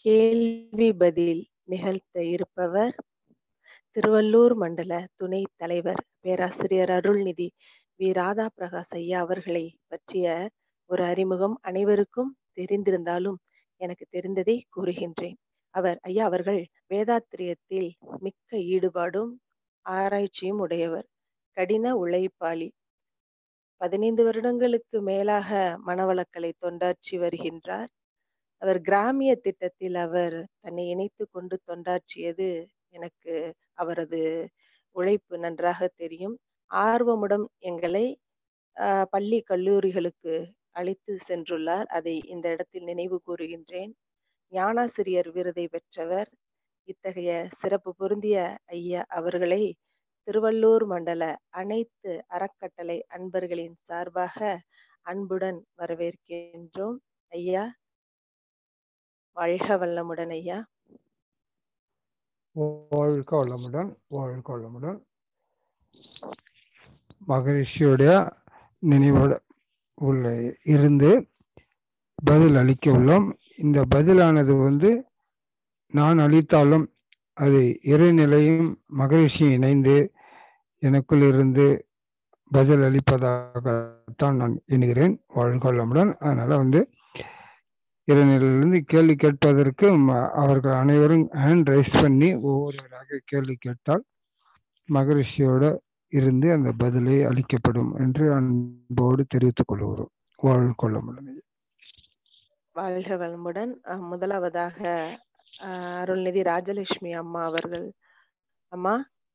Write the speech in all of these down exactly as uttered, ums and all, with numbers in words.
கேள்வி பதில் நிகழ்த்த இருப்பவர் திருவள்ளூர் மண்டல துணைத் தலைவர் பேராசிரியர் அருள்நிதி வி ராதா பிரகாஷ் ஐயா அவர்களை பற்றிய ஒரு அறிமுகம் அனைவருக்கும் தெரிந்திருந்தாலும் எனக்கு தெரிந்ததை கூறுகின்றேன். அவர் ஐயா அவர்கள் வேதாத்திரியத்தில் மிக்க ஈடுபாடும் ஆராய்ச்சியும் உடையவர், கடின உழைப்பாளி. பதினைந்து வருடங்களுக்கு மேலாக மனவளக்கலை தொண்டாற்றி வருகின்றார். அவர் கிராமிய திட்டத்தில் அவர் தன்னை இணைத்து கொண்டு தொண்டாற்றியது எனக்கு அவரது உழைப்பு நன்றாக தெரியும். ஆர்வமுடன் எங்களை அஹ், பள்ளி கல்லூரிகளுக்கு அழைத்து சென்றுள்ளார். அதை இந்த இடத்தில் நினைவு கூறுகின்றேன். ஞானாசிரியர் விருதை பெற்றவர். இத்தகைய சிறப்பு பொருந்திய ஐயா அவர்களை திருவள்ளூர் மண்டல அனைத்து அறக்கட்டளை அன்பர்களின் சார்பாக அன்புடன் வரவேற்கின்றோம். ஐயா வாழ்க வல்லமுடன். ஐயா வாழ்க வளமுடன், வாழ்க வளமுடன். மகரிஷியுடைய நினைவோட உள்ள இருந்து பதில் அளிக்க உள்ளோம். இந்த பதிலானது வந்து நான் அளித்தாலும் அது இறைநிலையும் மகரிஷியும் இணைந்து எனக்குள் இருந்து பதில் அளிப்பதாகத்தான் நான் எண்ணுகிறேன். வாழ்க வளமுடன். அதனால வந்து இறைநிலையிலிருந்து கேள்வி கேட்பதற்கு அவர்கள் அனைவரும் ஹேண்ட் ரைஸ் பண்ணி ஒவ்வொருவராக கேள்வி கேட்டால் மகரிஷியோட இருந்து அந்த பதிலை அளிக்கப்படும் என்று அன்போடு தெரிவித்துக் கொள்கிறோம். வாழ்க வளமுடன். வாழ்க வளமுடன். முதலாவதாக அருள்நிதி ராஜலட்சுமி அம்மா அவர்கள். அம்மா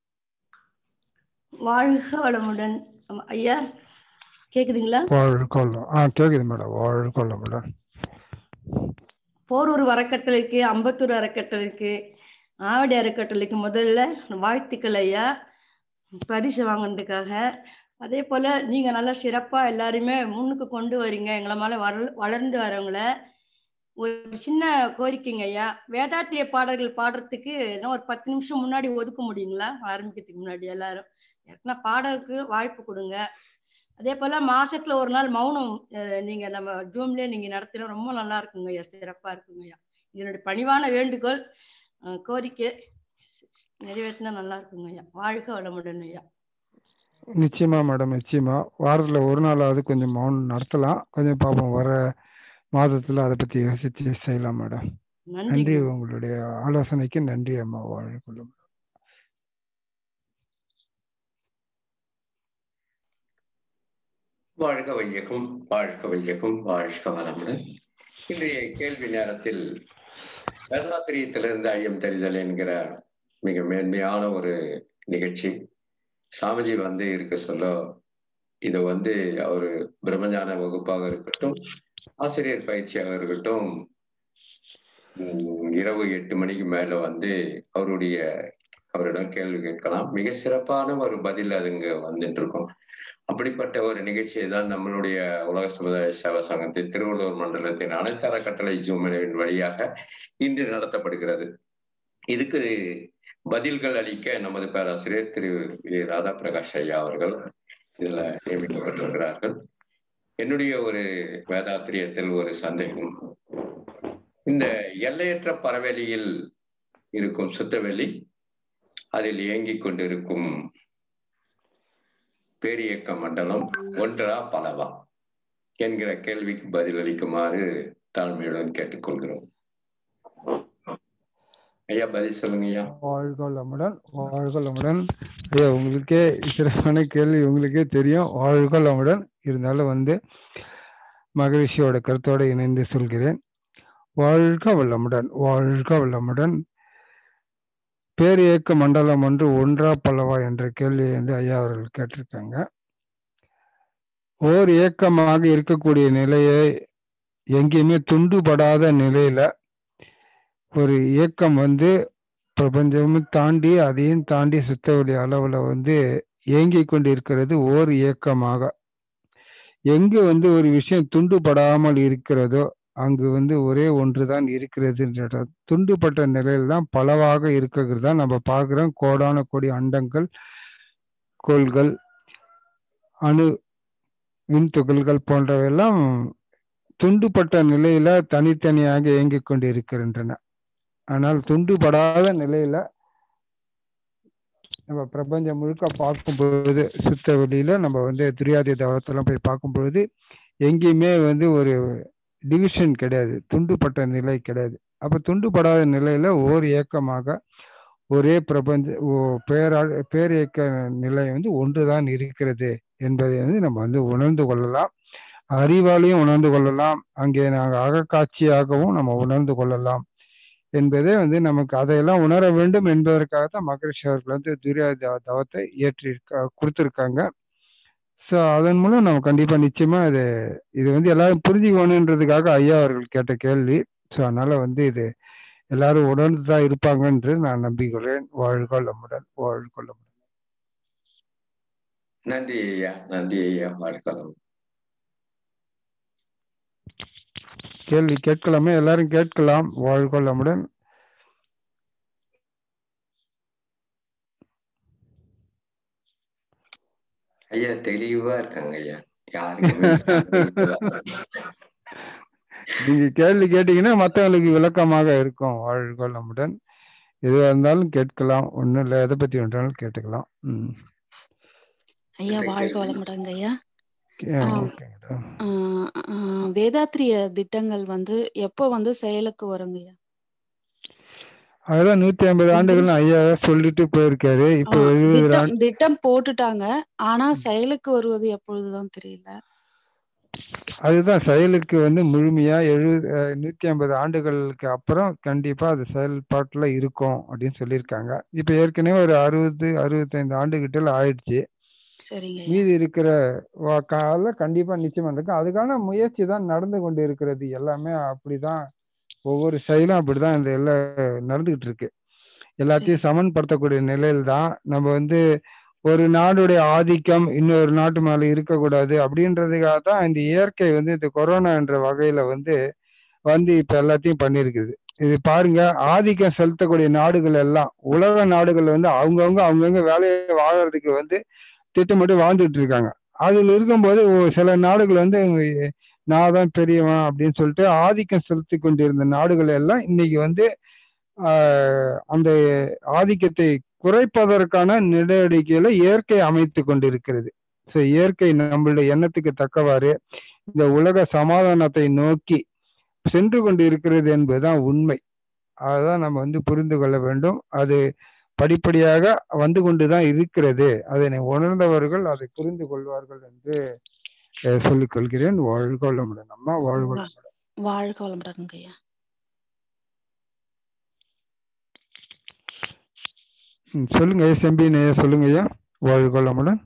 வாழ்க வளமுடன். ஐயா கேக்குதுங்களா? வாழ்க வளம். ஆ கேக்குது மேடம். வாழ்க வளமுடன். போரூர் அறக்கட்டளைக்கு, அம்பத்தூர் அறக்கட்டளைக்கு, ஆவடி அறக்கட்டளைக்கு முதல்ல வாழ்த்துக்கள் ஐயா, பரிசு வாங்கினதுக்காக. அதே போல நீங்க நல்லா சிறப்பா எல்லாருமே முன்னுக்கு கொண்டு வரீங்க எங்களை மேல வள வளர்ந்து வரவங்கள. ஒரு சின்ன கோரிக்கைங்க ஐயா, வேதாத்திரிய பாடல்கள் பாடுறதுக்கு இன்னும் ஒரு பத்து நிமிஷம் முன்னாடி ஒதுக்க முடியுங்களா? ஆரம்பிக்கிறதுக்கு முன்னாடி எல்லாரும் ஏன்னா பாடலுக்கு வாய்ப்பு கொடுங்க. அதே போல மாசத்துல ஒரு நாள் மௌனம் நீங்க நம்ம ஜூம்லயே நீங்க நடத்தினா ரொம்ப நல்லா இருக்குங்க ஐயா, சிறப்பா இருக்குங்க ஐயா. இதனுடைய பணிவான வேண்டுகோள், கோரிக்கை நிறைவேற்றினா நல்லா இருக்குங்க ஐயா. வாழ்க வளமுடன் ஐயா. நிச்சயமா மேடம், நிச்சயமா. வாரத்துல ஒரு நாளாவது கொஞ்சம் மௌனம் நடத்தலாம். கொஞ்சம் பாப்போம், வர மாதத்துல அதை பத்தி யோசிச்சு செய்யலாம் மேடம். நன்றி, உங்களுடைய ஆலோசனைக்கு நன்றி அம்மா. வாழ்க வளமுடன். வாழ்க வையகம், வாழ்க வையகம், வாழ்க வளமுடன். இன்றைய கேள்வி நேரத்தில் வேதாத்திரியத்திலிருந்து ஐயம் தெரிதல் என்கிற மிக மேன்மையான ஒரு நிகழ்ச்சி. சாமிஜி வந்து இருக்க சொல்ல இது வந்து அவரு பிரம்மஞான வகுப்பாக இருக்கட்டும், ஆசிரியர் பயிற்சியாக இருக்கட்டும், இரவு எட்டு மணிக்கு மேல வந்து அவருடைய அவரிடம் கேள்வி கேட்கலாம். மிக சிறப்பான ஒரு பதில் அதுங்க வந்துட்டு இருக்கும். அப்படிப்பட்ட ஒரு நிகழ்ச்சியை தான் நம்மளுடைய உலக சமுதாய சேவா சங்கத்தின் திருவள்ளூர் மண்டலத்தின் அனைத்து அறக்கட்டளை ஜூமின் வழியாக இன்று நடத்தப்படுகிறது. இதுக்கு பதில்கள் அளிக்க நமது பேராசிரியர் திரு வி ராதா பிரகாஷ் ஐயா அவர்கள் இதுல நியமிக்கப்பட்டிருக்கிறார்கள். என்னுடைய ஒரு வேதாத்திரியத்தில் ஒரு சந்தேகம், இந்த எல்லையற்ற பரவெளியில் இருக்கும் சுத்தவெளி, அதில் இயங்கிக் கொண்டிருக்கும் பேரியக்க மண்டலம் ஒன்றா பலவா என்கிற கேள்விக்கு பதிலளிக்குமாறு தாழ்மையுடன் கேட்டுக்கொள்கிறோம். ஐயா பதில் சொல்லுங்க ஐயா. வாழ்க வளமுடன், வாழ்க வளமுடன். ஐயா உங்களுக்கே சிறப்பான கேள்வி உங்களுக்கே தெரியும். வாழ்க வளமுடன். இருந்தாலும் வந்து மகரிஷியோட கருத்தோடு இணைந்து சொல்கிறேன். வாழ்க வளமுடன், வாழ்க வளமுடன். பேரியக்க மண்டலம் ஒன்று ஒன்றா பலவா என்ற கேள்வியை வந்து ஐயா அவர்கள் கேட்டிருக்காங்க. ஓர் இயக்கமாக இருக்கக்கூடிய நிலையை எங்கேயுமே துண்டுபடாத நிலையில ஒரு இயக்கம் வந்து பிரபஞ்சமும் தாண்டி அதையும் தாண்டி சுத்தவெளி அளவுல வந்து இயங்கி கொண்டு இருக்கிறது ஓர் இயக்கமாக. எங்கு வந்து ஒரு விஷயம் துண்டுபடாமல் இருக்கிறதோ அங்கு வந்து ஒரே ஒன்றுதான் இருக்கிறது. துண்டுபட்ட நிலையில தான் பலவாக இருக்கிறது தான் நம்ம பார்க்கிறோம். கோடான கோடி அண்டங்கள், கோள்கள், அணு மின் துகள்கள் போன்றவையெல்லாம் துண்டுபட்ட நிலையில தனித்தனியாக இயங்கிக் கொண்டு இருக்கின்றன. ஆனால் துண்டுபடாத நிலையில நம்ம பிரபஞ்சம் முழுக்க பார்க்கும் பொழுது, சுத்த வெளியில நம்ம வந்து துரியாதி தவத்தெல்லாம் போய் பார்க்கும் பொழுது எங்கேயுமே வந்து ஒரு டிவிஷன் கிடையாது, துண்டுபட்ட நிலை கிடையாது. அப்ப துண்டுபடாத நிலையில ஓர் இயக்கமாக ஒரே பிரபஞ்ச பேரா பேரியக்க நிலை வந்து ஒன்றுதான் இருக்கிறது என்பதை வந்து நம்ம வந்து உணர்ந்து கொள்ளலாம். அறிவாலையும் உணர்ந்து கொள்ளலாம், அங்கே நாங்கள் அகக்காட்சியாகவும் நம்ம உணர்ந்து கொள்ளலாம் என்பதே வந்து நமக்கு அதையெல்லாம் உணர வேண்டும் என்பதற்காகத்தான் மகரிஷி அவர்கள் வந்து துரியாதி தவத்தை ஏற்றி கொடுத்துருக்காங்க. ஸோ அதன் மூலம் நம்ம கண்டிப்பா நிச்சயமா இது இது வந்து எல்லாரும் புரிஞ்சுக்கணுன்றதுக்காக ஐயா அவர்கள் கேட்ட கேள்வி. ஸோ அதனால வந்து இது எல்லாரும் உணர்ந்து தான் இருப்பாங்க என்று நான் நம்பிக்கிறேன். வாழ்க வளமுடன், வாழ்க வளமுடன். நன்றி ஐயா, நன்றி ஐயா, வாழ்க. கேள்வி கேட்கலாமே, எல்லாரும் கேட்கலாம். வாழ்க வளமுடன். ஐயா தெளிவா இருக்காங்க ஐயா, யாருக்குமே நீங்க கேள்வி கேட்டீங்கன்னா மற்றவங்களுக்கு விளக்கமாக இருக்கும். வாழ்க வளமுடன். எதுவா இருந்தாலும் கேட்கலாம், ஒன்றும் இல்லை, எதை பத்தி வேண்டாலும் கேட்டுக்கலாம். ம் ஐயா வாழ்க வளமுடன் ஐயா. ஓகே. வேதாத்திரிய திட்டங்கள் வந்து எப்போ வந்து செயலுக்கு வருங்க ஐயா? அதெல்லாம் நூத்தி ஐம்பது ஆண்டுகள் ஐயா சொல்லிட்டு போயிருக்காரு. இப்போ திட்டம் திட்டம் போட்டுட்டாங்க, ஆனா செயலுக்கு வருவது எப்பொழுதுதான் தெரியல. அதுதான் செயலுக்கு வந்து முழுமையா எழுபது நூத்தி ஐம்பது ஆண்டுகளுக்கு அப்புறம் கண்டிப்பா அது செயல்பாட்டுல இருக்கும் அப்படின்னு சொல்லியிருக்காங்க. இப்ப ஏற்கனவே ஒரு அறுபது அறுபத்தைந்து ஆண்டு கிட்ட ஆயிடுச்சு. மீதி இருக்கிற கால கண்டிப்பா நிச்சயமா இருக்கு. அதுக்கான முயற்சி தான் நடந்து கொண்டு இருக்கிறது. எல்லாமே அப்படிதான், ஒவ்வொரு செயலும் அப்படிதான் இந்த எல்லாம் நடந்துகிட்டு இருக்கு. எல்லாத்தையும் சமன்படுத்தக்கூடிய நிலையில் தான் நம்ம வந்து ஒரு நாடுடைய ஆதிக்கம் இன்னொரு நாட்டு மேல இருக்கக்கூடாது அப்படின்றதுக்காக தான் இந்த இயற்கை வந்து இந்த கொரோனா என்ற வகையில வந்து வந்து இப்ப எல்லாத்தையும் பண்ணிருக்குது. இது பாருங்க, ஆதிக்கம் செலுத்தக்கூடிய நாடுகள் எல்லாம் உலக நாடுகள் வந்து அவங்கவுங்க அவங்கவுங்க வேலையை வாழறதுக்கு வந்து திட்டமிட்டு வாழ்ந்துட்டு இருக்காங்க. அதுல இருக்கும்போது சில நாடுகள் வந்து நான் தான் பெரியவன் அப்படின்னு சொல்லிட்டு ஆதிக்கம் செலுத்தி கொண்டிருந்த நாடுகள் எல்லாம் இன்னைக்கு வந்து ஆஹ் அந்த ஆதிக்கத்தை குறைப்பதற்கான நடவடிக்கையில இயற்கை அமைத்து கொண்டிருக்கிறது. ஸோ இயற்கை நம்மளுடைய எண்ணத்துக்கு தக்கவாறு இந்த உலக சமாதானத்தை நோக்கி சென்று கொண்டு இருக்கிறது என்பதுதான் உண்மை. அதுதான் நம்ம வந்து புரிந்து கொள்ள வேண்டும். அது படிப்படியாக வந்து கொண்டுதான் இருக்கிறது. அதனை உணர்ந்தவர்கள் அதை புரிந்து கொள்வார்கள் என்று சொல்லிக் கொள்கிறேன். வாழ்க வளமுடன் அம்மா. வாழ்க வளமுடன். வாழ்க வளமுடன் ஐயா. சொல்லுங்க செம்பி நேய சொல்லுங்க ஐயா. வாழ்க வளமுடன்.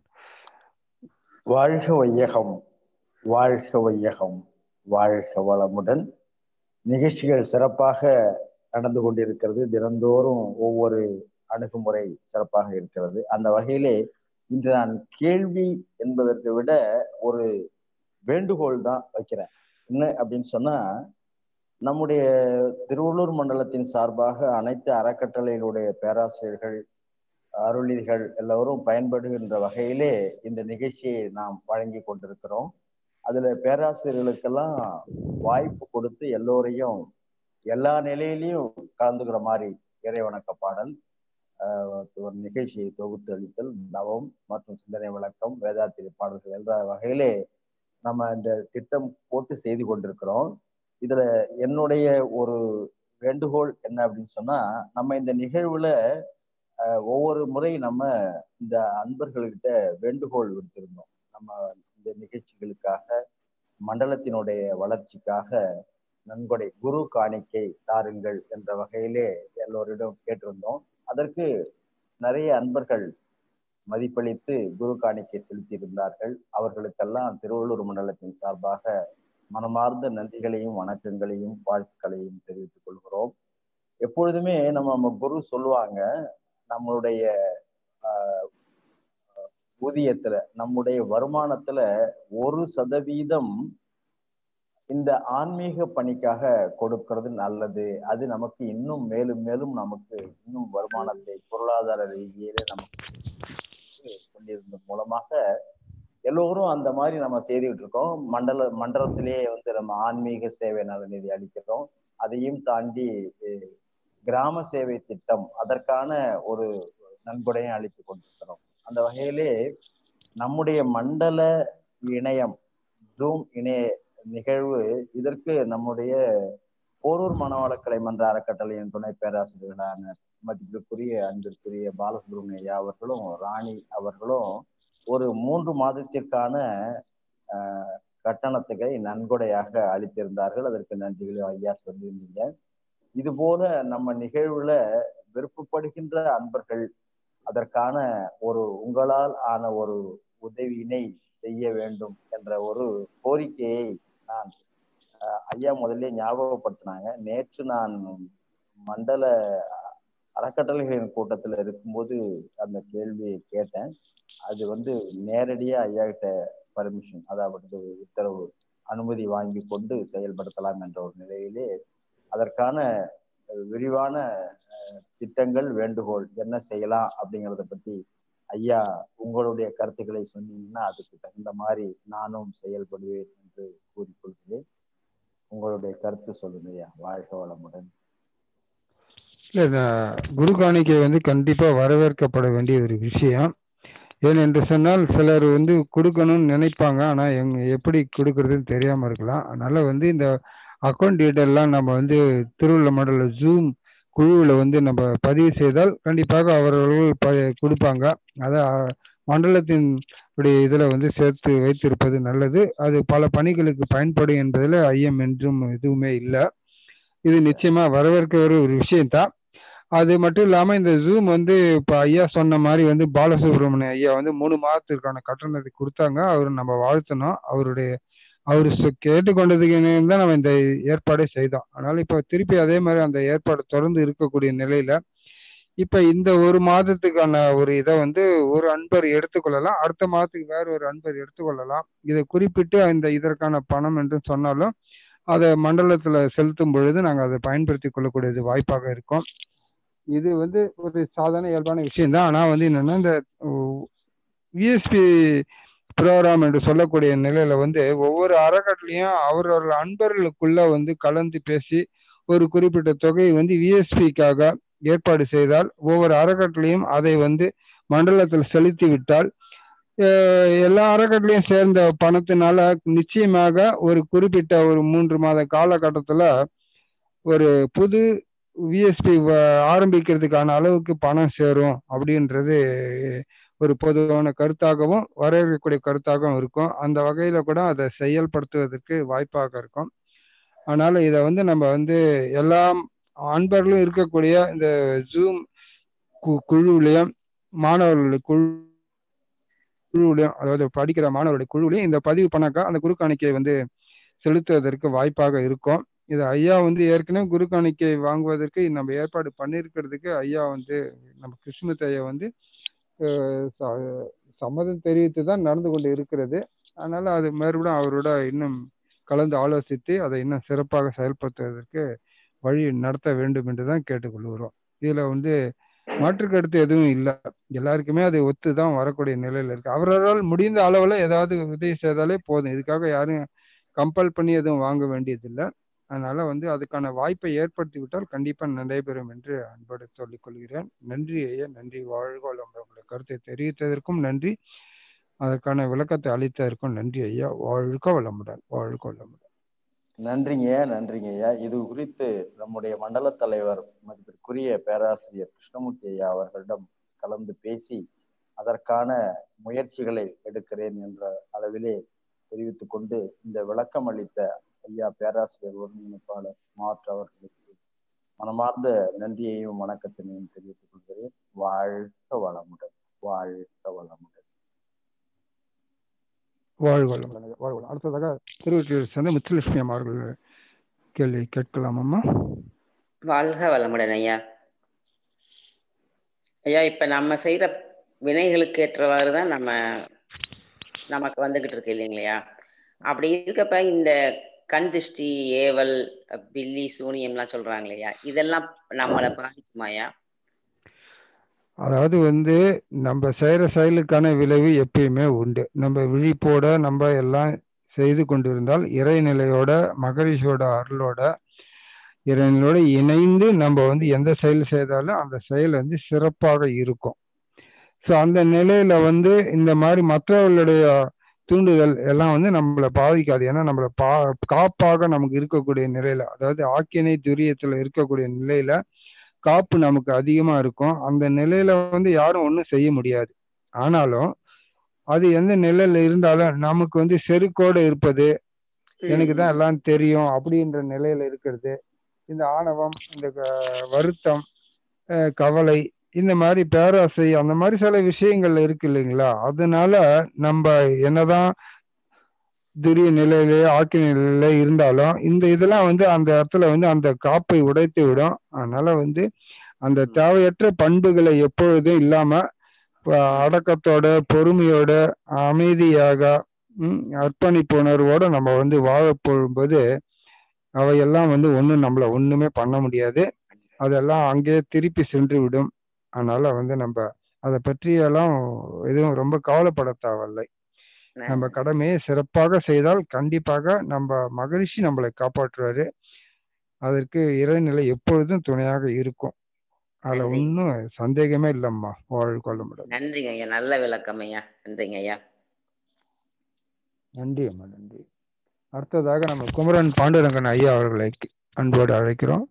வாழ்க வையகம், வாழ்க வையகம், வாழ்க வளமுடன். நிகழ்ச்சிகள் சிறப்பாக நடந்து கொண்டிருக்கிறது. தினந்தோறும் ஒவ்வொரு அணுகுமுறை சிறப்பாக இருக்கிறது. அந்த வகையிலே இன்று நான் கேள்வி என்பதற்கு விட ஒரு வேண்டுகோள் தான் வைக்கிறேன். என்ன அப்படின்னு சொன்னா, நம்முடைய திருவள்ளூர் மண்டலத்தின் சார்பாக அனைத்து அறக்கட்டளைகளுடைய பேராசிரியர்கள், அருளிகள் எல்லோரும் பயன்படுகின்ற வகையிலே இந்த நிகழ்ச்சியை நாம் வழங்கி கொண்டிருக்கிறோம். அதுல பேராசிரியர்களுக்கெல்லாம் வாய்ப்பு கொடுத்து எல்லோரையும் எல்லா நிலையிலையும் கலந்துக்கிற மாதிரி இறைவணக்க பாடல், ஒரு நிகழ்ச்சியை தொகுத்து அளித்தல், தவம் மற்றும் சிந்தனை விளக்கம், வேதாத்திரி பாடல்கள் என்ற வகையிலே நம்ம இந்த திட்டம் போட்டு செய்து கொண்டிருக்கிறோம். இதுல என்னுடைய ஒரு வேண்டுகோள் என்ன அப்படின்னு சொன்னா, நம்ம இந்த நிகழ்வுல ஒவ்வொரு முறை நம்ம இந்த அன்பர்கள்கிட்ட வேண்டுகோள் விடுத்திருந்தோம். நம்ம இந்த நிகழ்ச்சிகளுக்காக, மண்டலத்தினுடைய வளர்ச்சிக்காக நன்கொடை குரு காணிக்கை தாருங்கள் என்ற வகையிலே எல்லோரிடம் கேட்டிருந்தோம். அதற்கு நிறைய அன்பர்கள் மதிப்பளித்து குரு காணிக்கை செலுத்தியிருந்தார்கள். அவர்களுக்கெல்லாம் திருவள்ளூர் மண்டலத்தின் சார்பாக மனமார்ந்த நன்றிகளையும் வணக்கங்களையும் வாழ்த்துக்களையும் தெரிவித்துக் கொள்கிறோம். எப்பொழுதுமே நம்ம நம்ம குரு சொல்லுவாங்க, நம்மளுடைய ஆஹ் ஊதியத்துல, நம்முடைய வருமானத்துல ஒரு சதவீதம் இந்த ஆன்மீக பணிக்காக கொடுக்கிறது நல்லது. அது நமக்கு இன்னும் மேலும் மேலும் நமக்கு இன்னும் வருமானத்தை பொருளாதார ரீதியில நமக்கு கொண்டிருந்த மூலமாக எல்லோரும் அந்த மாதிரி நம்ம செய்துகிட்டு இருக்கோம். மண்டல மண்டலத்திலேயே வந்து நம்ம ஆன்மீக சேவை நல நிதி அளிக்கிறோம். அதையும் தாண்டி கிராம சேவை திட்டம் அதற்கான ஒரு நன்கொடையும் அளித்து கொண்டிருக்கிறோம். அந்த வகையிலே நம்முடைய மண்டல இணையம் ஜூம் இணைய நிகழ்வு இதற்கு நம்முடைய போரூர் மனவளக்கலை மன்ற அறக்கட்டளையின் துணை பேராசிரியர்களான மதிப்பிற்குரிய அன்பிற்குரிய பாலசுப்ரமணிய ஐயா அவர்களும் ராணி அவர்களும் ஒரு மூன்று மாதத்திற்கான அஹ் கட்டணத்துகை நன்கொடையாக அளித்திருந்தார்கள். அதற்கு நன்றிகளை ஐயா சொல்லியிருந்தீங்க. இது போல நம்ம நிகழ்வுல விருப்பப்படுகின்ற அன்பர்கள் அதற்கான ஒரு உங்களால் ஆன ஒரு உதவியினை செய்ய வேண்டும் என்ற ஒரு கோரிக்கையை நான் ஐயா முதல்ல ஞாபகப்படுத்தினாங்க. நேற்று நான் மண்டல அறக்கட்டளைகளின் கூட்டத்தில் இருக்கும்போது அந்த கேள்வியை கேட்டேன். அது வந்து நேரடியா ஐயா கிட்ட பர்மிஷன், அதாவது உத்தரவு அனுமதி வாங்கி கொண்டு செயல்படுத்தலாம் என்ற ஒரு நிலையிலே அதற்கான விரிவான திட்டங்கள் வேண்டுகோள் என்ன செய்யலாம் அப்படிங்கிறத பத்தி ஐயா உங்களுடைய கருத்துக்களை சொன்னீங்கன்னா அதுக்கு தகுந்த மாதிரி நானும் செயல்படுவேன் என்று கூறிக்கொள்கிறேன். உங்களுடைய கருத்து சொல்லுங்க ஐயா. வாழ்க வளமுடன். இல்ல, குரு காணிக்கை வந்து கண்டிப்பா வரவேற்கப்பட வேண்டிய ஒரு விஷயம். ஏனென்று சொன்னால் சிலர் வந்து கொடுக்கணும்னு நினைப்பாங்க, ஆனா எங்க எப்படி கொடுக்கறதுன்னு தெரியாம இருக்கலாம். அதனால வந்து இந்த அக்கௌண்ட் டீட்டெயிலாம் நம்ம வந்து திருவள்ள மண்டல ஜூம் குழுவில் வந்து நம்ம பதிவு செய்தால் கண்டிப்பாக அவர்கள் ப கொடுப்பாங்க. அதை மண்டலத்தின் இதில் வந்து சேர்த்து வைத்திருப்பது நல்லது. அது பல பணிகளுக்கு பயன்படும் என்பதில் ஐயம் என்றும் எதுவுமே இல்லை. இது நிச்சயமா வரவேற்க ஒரு விஷயம்தான். அது மட்டும் இல்லாமல் இந்த ஜூம் வந்து இப்போ ஐயா சொன்ன மாதிரி வந்து பாலசுப்ரமணிய ஐயா வந்து மூணு மாதத்திற்கான கட்டணத்தை கொடுத்தாங்க. அவர் நம்ம வாழ்த்தணும். அவருடைய அவர் கேட்டுக்கொண்டதுக்கு தான் நம்ம இந்த ஏற்பாடை செய்தோம். அதனால இப்போ திருப்பி அதே மாதிரி அந்த ஏற்பாடு தொடர்ந்து இருக்கக்கூடிய நிலையில இப்ப இந்த ஒரு மாதத்துக்கான ஒரு இதை வந்து ஒரு அன்பர் எடுத்துக்கொள்ளலாம், அடுத்த மாதத்துக்கு வேற ஒரு அன்பர் எடுத்துக்கொள்ளலாம். இதை குறிப்பிட்டு இந்த இதற்கான பணம் என்று சொன்னாலும் அதை மண்டலத்துல செலுத்தும் பொழுது நாங்கள் அதை பயன்படுத்தி கொள்ளக்கூடியது வாய்ப்பாக இருக்கும். இது வந்து ஒரு சாதாரண இயல்பான விஷயம்தான். ஆனா வந்து என்னன்னா இந்த விஎஸ்பி ப்ரோக்ராம் என்று சொல்லக்கூடிய நிலையில வந்து ஒவ்வொரு அறக்கட்டளையும் அவரவர்கள் அன்பர்களுக்குள்ள வந்து கலந்து பேசி ஒரு குறிப்பிட்ட தொகையை வந்து விஎஸ்பிக்காக ஏற்பாடு செய்தால் ஒவ்வொரு அறக்கட்டளையும் அதை வந்து மண்டலத்தில் செலுத்தி விட்டால் எல்லா அறக்கட்டளையும் சேர்ந்த பணத்தினால நிச்சயமாக ஒரு குறிப்பிட்ட ஒரு மூன்று மாத காலகட்டத்துல ஒரு புது விஎஸ்பி ஆரம்பிக்கிறதுக்கான அளவுக்கு பணம் சேரும் அப்படின்றது ஒரு பொதுவான கருத்தாகவும் வரவேற்கக்கூடிய கருத்தாகவும் இருக்கும். அந்த வகையில கூட அதை செயல்படுத்துவதற்கு வாய்ப்பாக இருக்கும். அதனால இதை வந்து நம்ம வந்து எல்லா அன்பர்களும் இருக்கக்கூடிய இந்த ஜூம் குழுவிலையும் மாணவர்களுடைய குழு குழுவிலையும் அதாவது படிக்கிற மாணவருடைய குழுவிலையும் இந்த பதிவு பண்ணாக்கா அந்த குரு காணிக்கை வந்து செலுத்துவதற்கு வாய்ப்பாக இருக்கும். இது ஐயா வந்து ஏற்கனவே குரு காணிக்கை வாங்குவதற்கு நம்ம ஏற்பாடு பண்ணியிருக்கிறதுக்கு ஐயா வந்து நம்ம கிருஷ்ணமூர்த்தி ஐயா வந்து சம்மதம் தெரிவித்து தான் நடந்து கொண்டு இருக்கிறது. அதனால அது மறுபடியும் அவரோட இன்னும் கலந்து ஆலோசித்து அதை இன்னும் சிறப்பாக செயல்படுத்துவதற்கு வழி நடத்த வேண்டும் என்று தான் கேட்டுக்கொள்கிறோம். இதுல வந்து மாற்று கருத்து எதுவும் இல்லை. எல்லாருக்குமே அது ஒத்து தான் வரக்கூடிய நிலையில இருக்கு. அவரால் முடிந்த அளவுல ஏதாவது உதவி செய்தாலே போதும். இதுக்காக யாரும் கம்பல் பண்ணி எதுவும் வாங்க வேண்டியதில்லை. அதனால வந்து அதுக்கான வாய்ப்பை ஏற்படுத்தி விட்டால் கண்டிப்பா நடைபெறும் என்று அன்போடு சொல்லிக் கொள்கிறேன். நன்றி ஐயா, நன்றி. வாழ்க உங்களுடைய கருத்தை தெரிவித்ததற்கும் நன்றி, அதற்கான விளக்கத்தை அளித்ததற்கும் நன்றி ஐயா. வாழ்க வளமுடன், வாழ்க வளமுடன். நன்றிங்க நன்றிங்க ஐயா. இது குறித்து நம்முடைய மண்டல தலைவர் மதிப்பிற்குரிய பேராசிரியர் கிருஷ்ணமூர்த்தி ஐயா அவர்களிடம் கலந்து பேசி அதற்கான முயற்சிகளை எடுக்கிறேன் என்ற அளவிலே தெரிவித்துக் கொண்டு இந்த விளக்கம் அளித்த ஐயா பேராசிரியர் ஒருங்கிணைப்பாளர் மாற்று அவர்களுக்கு மனமார்ந்த நன்றியையும் வணக்கத்தினையும் தெரிவித்துக் கொள்கிறேன். வாழ்க வளமுடன், வாழ்க வளமுடன். வாழ்வளம் வாழ்வளம். அடுத்ததாக திருவொற்றியூர் சேர்ந்த முத்துலட்சுமி அம்மா அவர்கள் கேள்வி கேட்கலாம் அம்மா. வாழ்க வளமுடன் ஐயா. ஐயா, இப்ப நம்ம செய்யற வினைகளுக்கு ஏற்றவாறு தான் நம்ம நமக்கு வந்துகிட்டு இருக்கு இல்லைங்களையா? அப்படி இருக்கப்ப இந்த கண் திருஷ்டி, ஏவல், பில்லி, சூனியம்லாம் சொல்றாங்க இல்லையா, இதெல்லாம் நம்மளை பாதிக்குமாயா? அதாவது வந்து நம்ம செய்யற செயலுக்கான விளைவு எப்பயுமே உண்டு. நம்ம விழிப்போட நம்ம எல்லாம் செய்து கொண்டிருந்தால் இறைநிலையோட மகரிஷியோட அருளோட இறைவனோட இணைந்து நம்ம வந்து எந்த செயல் செய்தாலும் அந்த செயல் வந்து சிறப்பாக இருக்கும். ஸோ அந்த நிலையில வந்து இந்த மாதிரி மற்றவர்களுடைய தூண்டுதல் எல்லாம் வந்து நம்மளை பாதிக்காது. ஏன்னா நம்மளை பா காப்பாக நமக்கு இருக்கக்கூடிய நிலையில, அதாவது ஆக்கினை துரியத்துல இருக்கக்கூடிய நிலையில காப்பு நமக்கு அதிகமா இருக்கும். அந்த நிலையில வந்து யாரும் ஒன்றும் செய்ய முடியாது. ஆனாலும் அது எந்த நிலையில இருந்தாலும் நமக்கு வந்து செருக்கோடு இருப்பது, எனக்கு தான் எல்லாம் தெரியும் அப்படின்ற நிலையில இருக்கிறது, இந்த ஆணவம், இந்த வருத்தம், கவலை, இந்த மாதிரி பேராசை, அந்த மாதிரி சில விஷயங்கள் இருக்கு இல்லைங்களா? அதனால நம்ம என்னதான் துரிய நிலையிலே ஆக்கி நிலையில இருந்தாலும் இந்த இதெல்லாம் வந்து அந்த இடத்துல வந்து அந்த காப்பை உடைத்து விடும். அதனால வந்து அந்த தேவையற்ற பண்புகளை எப்பொழுதும் இல்லாம அடக்கத்தோட, பொறுமையோட, அமைதியாக, உம் அர்ப்பணிப்பு உணர்வோட நம்ம வந்து வாழ போகும்போது அவையெல்லாம் வந்து ஒன்றும் நம்மள ஒண்ணுமே பண்ண முடியாது. அதெல்லாம் அங்கே திருப்பி சென்று விடும். அதனால வந்து நம்ம அதை பற்றியெல்லாம் எதுவும் ரொம்ப கவலைப்பட தேவையில்லை. நம்ம கடமையை சிறப்பாக செய்தால் கண்டிப்பாக நம்ம மகிழ்ச்சி நம்மளை காப்பாற்றுவாரு. அதற்கு இறைநிலை எப்பொழுதும் துணையாக இருக்கும். அதுல ஒன்றும் சந்தேகமே இல்லம்மா. வாழ்க்கொள்ள முடியும். நன்றிங்க ஐயா, நல்ல விளக்கம் ஐயா. நன்றிங்க ஐயா. நன்றி அம்மா, நன்றி. அடுத்ததாக நம்ம குமரன் பாண்டுரங்கன் ஐயா அவர்களை அன்போடு அழைக்கிறோம்.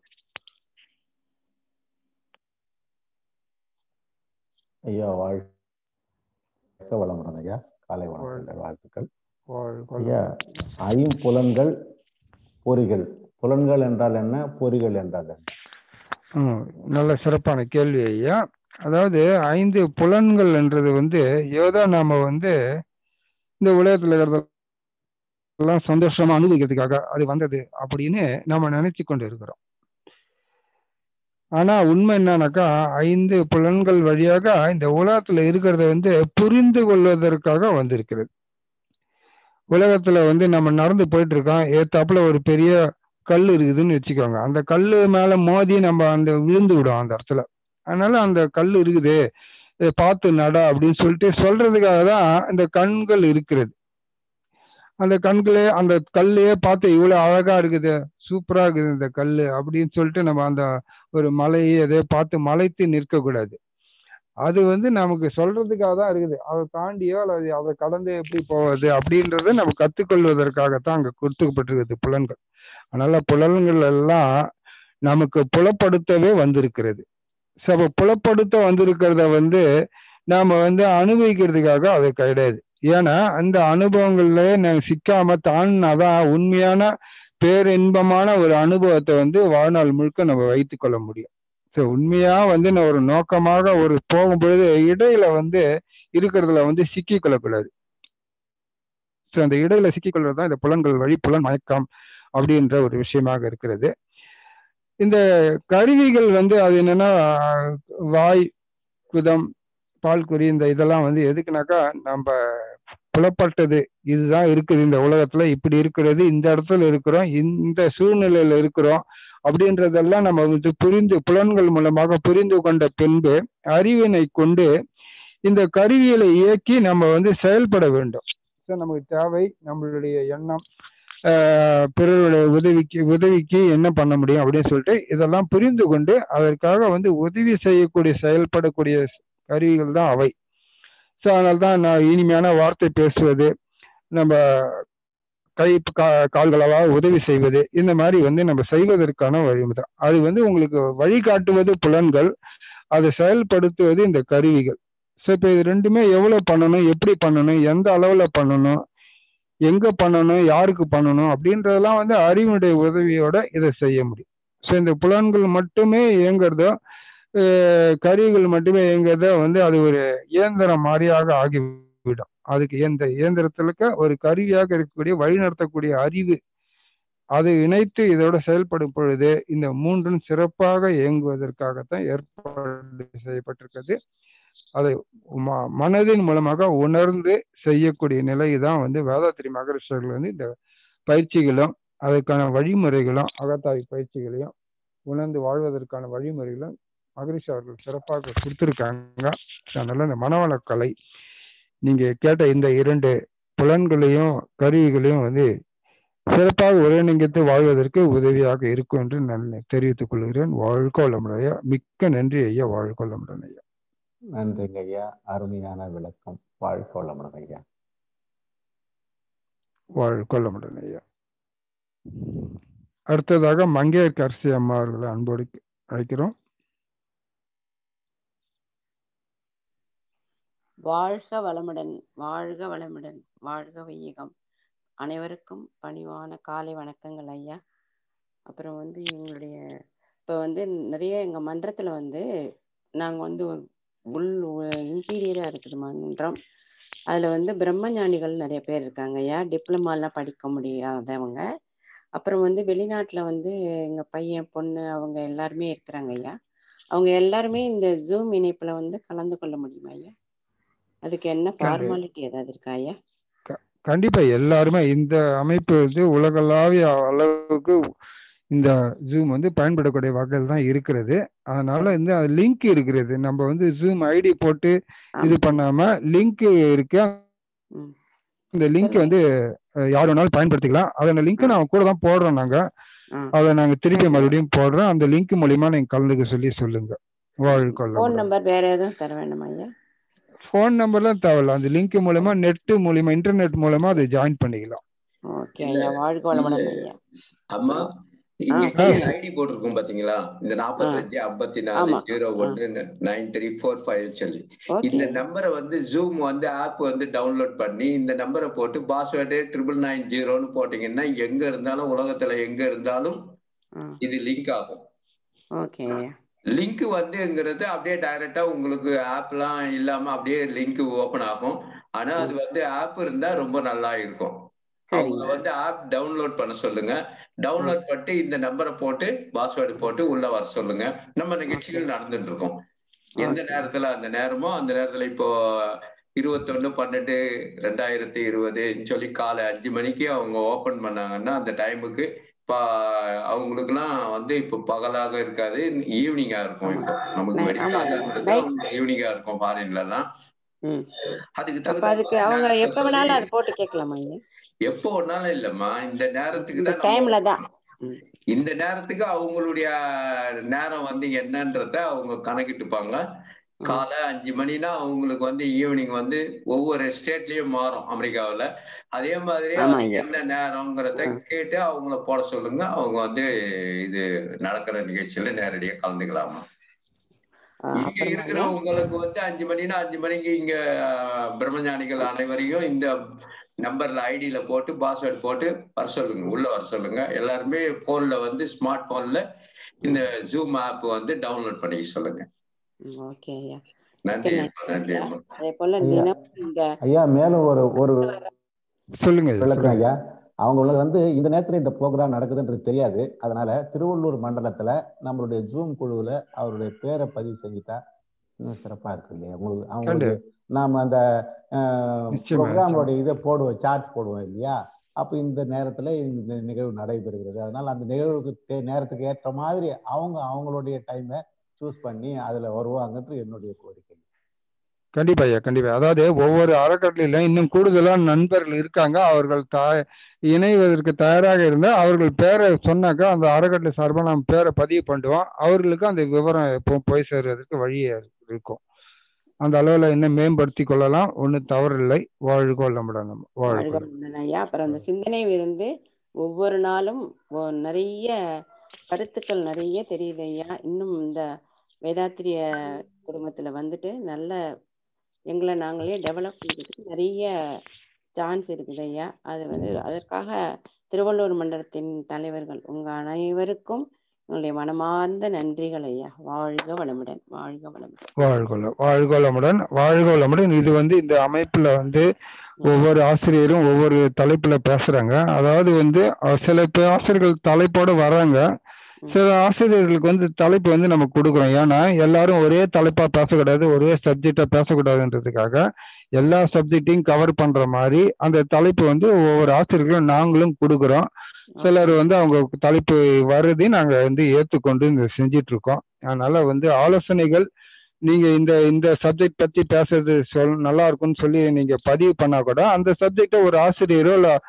ஐயா வாழ்க வளமுடன் ஐயா. காலை வணக்கங்கள், வாழ்த்துக்கள் ஐயா. ஐம்புலன்கள், பொறிகள். புலன்கள் என்றால் என்ன, பொறிகள் என்றால் என்ன? நல்ல சிறப்பான கேள்வி ஐயா. அதாவது ஐந்து புலன்கள் என்றது வந்து ஏதோ நாம வந்து இந்த உலகத்துல இருக்கிறதெல்லாம் சந்தோஷமா அனுபவிக்கிறதுக்காக அது வந்தது அப்படின்னு நம்ம நினைச்சு கொண்டு இருக்கிறோம். ஆனா உண்மை என்னன்னாக்கா, ஐந்து புலன்கள் வழியாக இந்த உலகத்துல இருக்கிறத வந்து புரிந்து கொள்வதற்காக வந்திருக்கிறது. உலகத்துல வந்து நம்ம நடந்து போயிட்டு இருக்கோம், ஏத்தாப்புல ஒரு பெரிய கல் இருக்குதுன்னு வச்சுக்கோங்க. அந்த கல்லு மேல மோதி நம்ம அந்த விழுந்து விடும் அந்த இடத்துல. அதனால அந்த கல் இருக்குது, பார்த்து நட அப்படின்னு சொல்லிட்டு சொல்றதுக்காக தான் இந்த கண்கள் இருக்கிறது. அந்த கண்களே அந்த கல்லையே பார்த்து இவ்வளவு அழகா இருக்குது, சூப்பரா இருக்குது இந்த கல்லு அப்படின்னு சொல்லிட்டு நம்ம அந்த ஒரு மலையை அதை பார்த்து மலைத்து நிற்க கூடாது. அது வந்து நமக்கு சொல்றதுக்காக தான் இருக்குது. அதை தாண்டியோ அல்லது அதை கடந்து எப்படி போவது அப்படின்றத நம்ம கற்றுக்கொள்வதற்காகத்தான் அங்க கொடுத்துக்கப்பட்டிருக்குது புலன்கள். அதனால புலன்கள் எல்லாம் நமக்கு புலப்படுத்தவே வந்திருக்கிறது. சோ புலப்படுத்த வந்திருக்கிறத வந்து நாம வந்து அனுபவிக்கிறதுக்காக அது கிடையாது. ஏன்னா அந்த அனுபவங்கள்ல நாங்க சிக்காம தானாதான் உண்மையான பேரின்பமான ஒரு அனுபவத்தை வந்து வாழ்நாள் முழுக்க நம்ம வைத்துக் கொள்ள முடியும். ஸோ உண்மையா வந்து நான் ஒரு நோக்கமாக ஒரு போகும்பொழுது இடையில வந்து இருக்கிறதுல வந்து சிக்கிக் கொள்ளக்கூடாது. ஸோ அந்த இடையில சிக்கிக்கொள்வது தான் இந்த புலன்கள் வழி புலன் மயக்கம் அப்படின்ற ஒரு விஷயமாக இருக்கிறது. இந்த கருவிகள் வந்து அது என்னன்னா வாய், குதம், பால்குறி, இந்த இதெல்லாம் வந்து எதுக்குனாக்கா நம்ம புலப்பட்டது இதுதான் இருக்குது இந்த உலகத்துல, இப்படி இருக்கிறது, இந்த இடத்துல இருக்கிறோம், இந்த சூழ்நிலையில இருக்கிறோம் அப்படின்றதெல்லாம் நம்ம வந்து புரிந்து புலன்கள் மூலமாக புரிந்து கொண்ட பின்பு அறிவினை கொண்டு இந்த கருவிகளை இயக்கி நம்ம வந்து செயல்பட வேண்டும். நமக்கு தேவை நம்மளுடைய எண்ணம், ஆஹ் பிறருடைய உதவிக்கு உதவிக்கு என்ன பண்ண முடியும் அப்படின்னு சொல்லிட்டு இதெல்லாம் புரிந்து கொண்டு அதற்காக வந்து உதவி செய்யக்கூடிய செயல்படக்கூடிய கருவிகள் தான் அவை. ஸோ அதனால்தான் நான் இனிமையான வார்த்தை பேசுவது, நம்ம கை கா கால்களாக உதவி செய்வது, இந்த மாதிரி வந்து நம்ம செய்வதற்கான வழிமுறை. அது வந்து உங்களுக்கு வழிகாட்டுவது புலன்கள், அதை செயல்படுத்துவது இந்த கருவிகள். ஸோ இப்போ இது ரெண்டுமே எவ்வளவு பண்ணணும், எப்படி பண்ணணும், எந்த அளவுல பண்ணணும், எங்க பண்ணணும், யாருக்கு பண்ணணும் அப்படின்றதெல்லாம் வந்து அறிவுடைய உதவியோட இதை செய்ய முடியும். ஸோ இந்த புலன்கள் மட்டுமே இயங்குறதோ, கருவிகள் மட்டுமே இயங்குறதோ வந்து அது ஒரு இயந்திரம் மாதிரியாக ஆகிவிடும். அதுக்கு இயந்திர இயந்திரத்திலுக்கு ஒரு கருவியாக இருக்கக்கூடிய வழிநடத்தக்கூடிய அறிவு அதை இணைத்து இதோட செயல்படும் பொழுது இந்த மூன்றும் சிறப்பாக இயங்குவதற்காகத்தான் ஏற்பாடு செய்யப்பட்டிருக்கிறது. அதை மனதின் மூலமாக உணர்ந்து செய்யக்கூடிய நிலை தான் வந்து வேதாத்திரி மகரிஷர்கள் வந்து இந்த பயிற்சிகளும் அதற்கான வழிமுறைகளும் அகத்தாய் பயிற்சிகளையும் உணர்ந்து வாழ்வதற்கான வழிமுறைகளும் மகரிஷி அவர்கள் சிறப்பாக கொடுத்துருக்காங்க. அதனால இந்த மனவளக்கலை நீங்க கேட்ட இந்த இரண்டு புலன்களையும் கருவிகளையும் வந்து சிறப்பாக ஒருங்கிணைத்து வாழ்வதற்கு உதவியாக இருக்கும் என்று நான் தெரிவித்துக் கொள்கிறேன். வாழ்க வளமுடன் ஐயா. மிக்க நன்றி ஐயா. வாழ்க வளமுடன் ஐயா. நன்றிங்க ஐயா, அருமையான விளக்கம். வாழ்க வளமுடன் ஐயா. வாழ்க வளமுடன் ஐயா. அடுத்ததாக மங்கையர்கரசி அம்மா அவர்களை அன்போடு அழைக்கிறோம். வாழ்க வளமுடன், வாழ்க வளமுடன், வாழ்க வையகம். அனைவருக்கும் பணிவான காலை வணக்கங்கள் ஐயா. அப்புறம் வந்து எங்களுடைய இப்போ வந்து நிறைய எங்கள் மன்றத்தில் வந்து நாங்கள் வந்து ஒரு உள் இன்டீரியராக இருக்குது மன்றம். அதில் வந்து பிரம்மஞானிகள் நிறைய பேர் இருக்காங்க ஐயா. டிப்ளமாலாம் படிக்க முடியாதவங்க. அப்புறம் வந்து வெளிநாட்டில் வந்து எங்கள் பையன் பொண்ணு அவங்க எல்லாருமே இருக்கிறாங்க ஐயா. அவங்க எல்லாருமே இந்த ஜூம் இணைப்பில் வந்து கலந்து கொள்ள முடியுமா ஐயா? அதுக்கு என்ன ஃபார்மாலிட்டி ஏதாவது இருக்கா ஐயா? கண்டிப்பா எல்லாருமே இந்த அமைப்பு வந்து உலகளாவிய அளவுக்கு இந்த ஜூம் வந்து பயன்படக்கூடிய வகையில் தான் இருக்கிறது. அதனால இந்த லிங்க் இருக்கிறது. நம்ம வந்து ஜூம் ஐடி போட்டு இது பண்ணாம லிங்க் இருக்கு. இந்த லிங்க் வந்து யார் வேணாலும் பயன்படுத்திக்கலாம். அதோட லிங்க் நாங்க கூட தான் போடுறோம். நாங்க அதை நாங்க திருப்பி மறுபடியும் போடுறோம். அந்த லிங்க் மூலியமா நீங்க கலந்துக்க சொல்லி சொல்லுங்க. வாழ்க்கை ஃபோன் நம்பர் வேற எதுவும் தர வேண்டுமா ஐயா? ஃபோன் நம்பர்லாம் தேவையில்ல. அந்த லிங்க் மூலமா நெட் மூலமா இன்டர்நெட் மூலமா அதை ஜாயின் பண்ணிக்கலாம். ஓகே ஐயா. வாழ்க வளமுடன் ஐயா. அம்மா இங்க ஐடி போட்டிருக்கோம் பாத்தீங்களா, இந்த நாற்பத்தஞ்சு ஐம்பத்தி நாலு ஜீரோ ஒன்னு நைன் த்ரீ ஃபோர் ஃபைவ் சொல்லி இந்த நம்பரை வந்து ஜூம் வந்து ஆப் வந்து டவுன்லோட் பண்ணி இந்த நம்பரை போட்டு பாஸ்வேர்டு ட்ரிபிள் நைன் ஜீரோன்னு போட்டீங்கன்னா எங்க இருந்தாலும் உலகத்துல எங்க இருந்தாலும் இது லிங்க் ஆகும். ஓகே. லிங்க் வந்துங்கிறது அப்படியே டைரக்டா உங்களுக்கு ஆப்லாம் இல்லாம அப்படியே லிங்க் ஓபன் ஆகும். ஆனா அது வந்து ஆப் இருந்தா ரொம்ப நல்லா இருக்கும். அவங்க வந்து ஆப் டவுன்லோட் பண்ண சொல்லுங்க. டவுன்லோட் பண்ணிட்டு இந்த நம்பரை போட்டு பாஸ்வேர்டு போட்டு உள்ள வர சொல்லுங்க. நம்ம நிகழ்ச்சிகள் நடந்துட்டு இருக்கோம். எந்த நேரத்துல அந்த நேரமோ அந்த நேரத்துல இப்போ இருபத்தொன்னு பன்னெண்டு ரெண்டாயிரத்தி இருபதுன்னு சொல்லி காலை அஞ்சு மணிக்கு அவங்க ஓபன் பண்ணாங்கன்னா அந்த டைமுக்கு இப்போ அவங்களுக்குலாம் வந்து இப்போ பகலாக இருக்காது, ஈவினிங்கா இருக்கும். இப்போ நமக்கு வெடிக்காக ஈவினிங்கா இருக்கும் ஃபாரின்ல எல்லாம். அதுக்கு தகுந்த அவங்க எப்ப வேணாலும் அது போட்டு கேட்கலாமா? எப்போ ஒன்னாலும் இல்லம்மா, இந்த நேரத்துக்கு தான் டைம்ல தான். இந்த நேரத்துக்கு அவங்களுடைய நேரம் வந்து என்னன்றத அவங்க கணக்கிட்டுப்பாங்க. காலை அஞ்சு மணினா அவங்களுக்கு வந்து ஈவினிங் வந்து ஒவ்வொரு ஸ்டேட்லயும் மாறும் அமெரிக்காவில். அதே மாதிரி என்ன நேரம்ங்கிறத கேட்டு அவங்கள போட சொல்லுங்க. அவங்க வந்து இது நடக்கிற நிகழ்ச்சியில நேரடியாக கலந்துக்கலாமா. இங்க இருக்கிற உங்களுக்கு வந்து அஞ்சு மணினா அஞ்சு மணிக்கு இங்க பிரம்மஞானிகள் அனைவரையும் இந்த நம்பர்ல ஐடியில போட்டு பாஸ்வேர்டு போட்டு வர சொல்லுங்க, உள்ள வர சொல்லுங்க. எல்லாருமே போன்ல வந்து ஸ்மார்ட் போன்ல இந்த ஜூம் ஆப் வந்து டவுன்லோட் பண்ணிக்க சொல்லுங்க. ஓகே ஐயா. நன்றி நன்றி. அதே போல தினம் இந்த ஐயா மேலும் ஒரு ஒரு சொல்லுங்க விளக்கம் ஐயா. அவங்க வந்து இந்த நேரத்துல இந்த ப்ரோக்ராம் நடக்குதுன்றது தெரியாது. அதனால திருவள்ளூர் மண்டலத்துல நம்மளுடைய ஜூம் குழுவுல அவருடைய பேரை பதிவு செஞ்சுட்டா இன்னும் சிறப்பா இருக்கு இல்லையா உங்களுக்கு. அவங்களுக்கு நாம அந்த ப்ரோக்ராமோடைய இதை போடுவோம், சார்ட் போடுவோம் இல்லையா. அப்போ இந்த நேரத்துல இந்த நிகழ்வு நடைபெறுகிறது. அதனால அந்த நிகழ்வுக்கு நேரத்துக்கு ஏற்ற மாதிரி அவங்க அவங்களுடைய டைமை சூஸ் பண்ணி அதுல வருவாங்கன்றது என்னுடைய கோரிக்கை. கண்டிப்பா ஐயா, கண்டிப்பா. அதாவது ஒவ்வொரு அறக்கட்டளையில இன்னும் கூடுதலா நண்பர்கள் இருக்காங்க. அவர்கள் தாய் இணைவதற்கு தயாராக இருந்தால் அவர்கள் பேரை சொன்னாக்கா அந்த அறக்கட்டளை சார்பாக நம்ம பேரை பதிவு பண்ணுவோம். அவர்களுக்கு அந்த விவரம் எப்போ போய் சேர்வதற்கு வழியா இருக்கும். அந்த அளவுல இன்னும் மேம்படுத்தி கொள்ளலாம். ஒன்றும் தவறில்லை. வாழ்க வளமுடன். வாழ்க வளமுடன் ஐயா. அப்புறம் அந்த சிந்தனை விருந்து ஒவ்வொரு நாளும் நிறைய கருத்துக்கள் நிறைய தெரியுது ஐயா. இன்னும் இந்த வேதாத்திரிய குடும்பத்துல வந்துட்டு நல்ல எங்களை நாங்களே டெவலப் பண்ணுறதுக்கு நிறைய சான்ஸ் இருக்குது ஐயா. அது வந்து அதற்காக திருவள்ளூர் மண்டலத்தின் தலைவர்கள் உங்க அனைவருக்கும் உங்களுடைய மனமார்ந்த நன்றிகள் ஐயா. வாழ்க வளமுடன். வாழ்க வளமுடன். வாழ்க வாழ்க வளமுடன். வாழ்க வளமுடன். இது வந்து இந்த அமைப்புல வந்து ஒவ்வொரு ஆசிரியரும் ஒவ்வொரு தலைப்புல பேசுறாங்க. அதாவது வந்து சில ஆசிரியர்கள் தலைப்போட வர்றாங்க. சில ஆசிரியர்களுக்கு வந்து தலைப்பு வந்து நம்ம கொடுக்குறோம். ஏன்னா எல்லாரும் ஒரே தலைப்பா பேசக்கூடாது, ஒரே சப்ஜெக்டா பேசக்கூடாதுன்றதுக்காக எல்லா சப்ஜெக்டையும் கவர் பண்ற மாதிரி அந்த தலைப்பு வந்து ஒவ்வொரு ஆசிரியர்களும் நாங்களும் கொடுக்குறோம். சிலர் வந்து அவங்க தலைப்பு வருது நாங்க வந்து ஏற்றுக்கொண்டு இந்த செஞ்சிட்டு இருக்கோம். அதனால வந்து ஆலோசனைகள் நீங்க இந்த இந்த சப்ஜெக்ட் பத்தி பேசுறது சொல் நல்லா இருக்கும்னு சொல்லி நீங்க பதிவு பண்ணா கூட அந்த சப்ஜெக்டை ஒரு ஆசிரியரோ இல்ல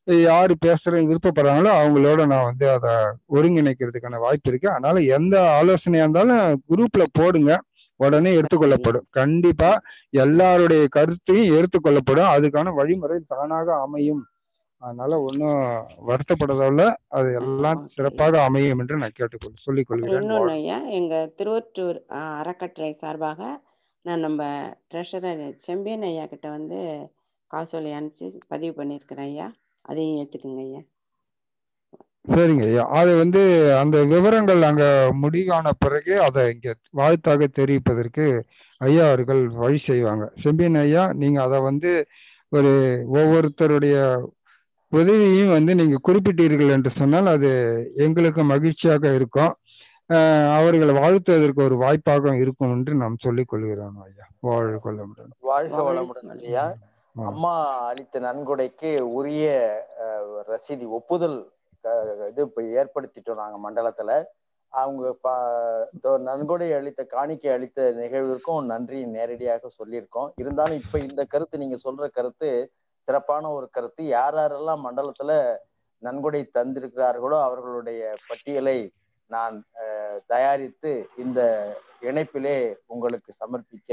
யாரு பேசுற விருப்பப்படுறாங்களோ அவங்களோட நான் வந்து அதை ஒருங்கிணைக்கிறதுக்கான வாய்ப்பு இருக்கு. அதனால எந்த ஆலோசனையா இருந்தாலும் குரூப்ல போடுங்க, உடனே எடுத்துக்கொள்ளப்படும். கண்டிப்பா எல்லாருடைய கருத்தையும் எடுத்துக்கொள்ளப்படும். அதுக்கான வழிமுறை தானாக அமையும். அதனால ஒன்றும் வருத்தப்படுறதில்ல, அது எல்லாம் சிறப்பாக அமையும் என்று நான் கேட்டுக்கொள் சொல்லிக் கொள்கிறேன். இன்னொன்னு ஐயா, எங்க திருவொற்றூர் அஹ், அறக்கட்டளை சார்பாக நான் நம்ம ட்ரெஷரர் செம்பியன் ஐயா கிட்ட வந்து காசோலை அனுப்பிச்சு பதிவு பண்ணியிருக்கிறேன் ஐயா, அதையும் ஏத்துக்குங்க ஐயா. சரிங்க ஐயா, அது வந்து அந்த விவரங்கள் அங்க முடிவான பிறகு அதை இங்க வாழ்த்தாக தெரிவிப்பதற்கு ஐயா அவர்கள் வழி செய்வாங்க. செம்பியன் ஐயா, நீங்க அதை வந்து ஒரு ஒவ்வொருத்தருடைய உதவியும் வந்து நீங்க குறிப்பிட்டீர்கள் என்று சொன்னால் அது எங்களுக்கு மகிழ்ச்சியாக இருக்கும். அஹ் அவர்களை வாழ்த்துவதற்கு ஒரு வாய்ப்பாக இருக்கும் என்று நாம் சொல்லிக் கொள்கிறோம் ஐயா. வாழ்க வளமுடன். வாழ்க வளமுடன் ஐயா. அம்மா அளித்த நன்கொடைக்கு உரிய ரசீதி ஒப்புதல் இது இப்ப ஏற்படுத்திட்டோம் நாங்க மண்டலத்துல. அவங்க நன்கொடை அளித்த காணிக்கை அளித்த நிகழ்விற்கும் நன்றி நேரடியாக சொல்லியிருக்கோம். இருந்தாலும் இப்ப இந்த கருத்து நீங்க சொல்ற கருத்து சிறப்பான ஒரு கருத்து. யார் யாரெல்லாம் மண்டலத்துல நன்கொடை தந்திருக்கிறார்களோ அவர்களுடைய பட்டியலை நான் தயாரித்து இந்த இணைப்பிலே உங்களுக்கு சமர்ப்பிக்க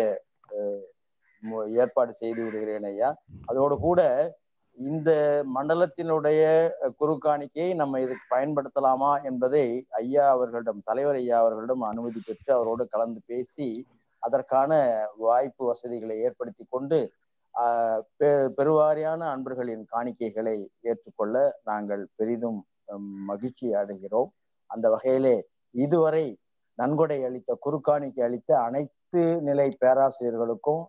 ஏற்பாடு செய்து விடுகிறேன் ஐயா. அதோடு கூட இந்த மண்டலத்தினுடைய குறுக்காணிக்கையை நம்ம இதுக்கு பயன்படுத்தலாமா என்பதை ஐயா அவர்களிடம், தலைவர் ஐயா அவர்களிடம் அனுமதி பெற்று அவரோடு கலந்து பேசி அதற்கான வாய்ப்பு வசதிகளை ஏற்படுத்தி கொண்டு ஆஹ் பெருவாரியான அன்பர்களின் காணிக்கைகளை ஏற்றுக்கொள்ள நாங்கள் பெரிதும் மகிழ்ச்சி அடைகிறோம். அந்த வகையிலே இதுவரை நன்கொடை அளித்த குறுக்காணிக்கை அளித்த அனைத்து நிலை பேராசிரியர்களுக்கும்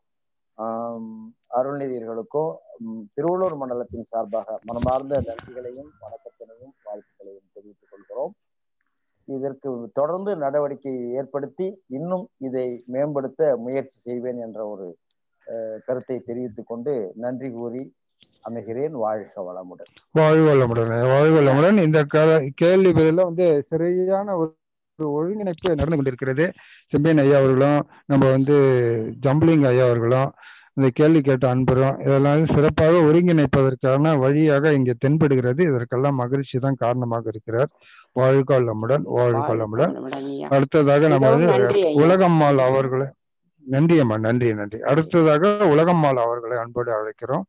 அருள்நிதியர்களுக்கும் திருவள்ளூர் மண்டலத்தின் சார்பாக மனமார்ந்த நன்றிகளையும் வணக்கத்தினையும் வாழ்த்துக்களையும் தெரிவித்துக் கொள்கிறோம். இதற்கு தொடர்ந்து நடவடிக்கை ஏற்படுத்தி இன்னும் இதை மேம்படுத்த முயற்சி செய்வேன் என்ற ஒரு கருத்தை தெரிவித்துக் கொண்டு நன்றி கூறி அமைகிறேன். வாழ்க வளமுடன். வாழ்க வளமுடன். வாழ்க வளமுடன். இந்த கேள்வி பதில வந்து சரியான ஒரு ஒருங்கிணைப்பு நடந்து கொண்டிருக்கிறது. செம்பியன் ஐயா அவர்களும் நம்ம வந்து ஜம்பிளிங் ஐயா அவர்களும் இந்த கேள்வி கேட்ட அன்பரும் இதெல்லாம் சிறப்பாக ஒருங்கிணைப்பதற்கான வழியாக இங்கே தென்படுகிறது. இதற்கெல்லாம் மகிழ்ச்சி தான் காரணமாக இருக்கிறார். வாழ்க வளமுடன். வாழ்க வளமுடன். அடுத்ததாக நம்ம வந்து உலகம்மாள் அவர்களை நன்றி அம்மா, நன்றி நன்றி. அடுத்ததாக உலகம்மாள் அவர்களை அன்போடு அழைக்கிறோம்.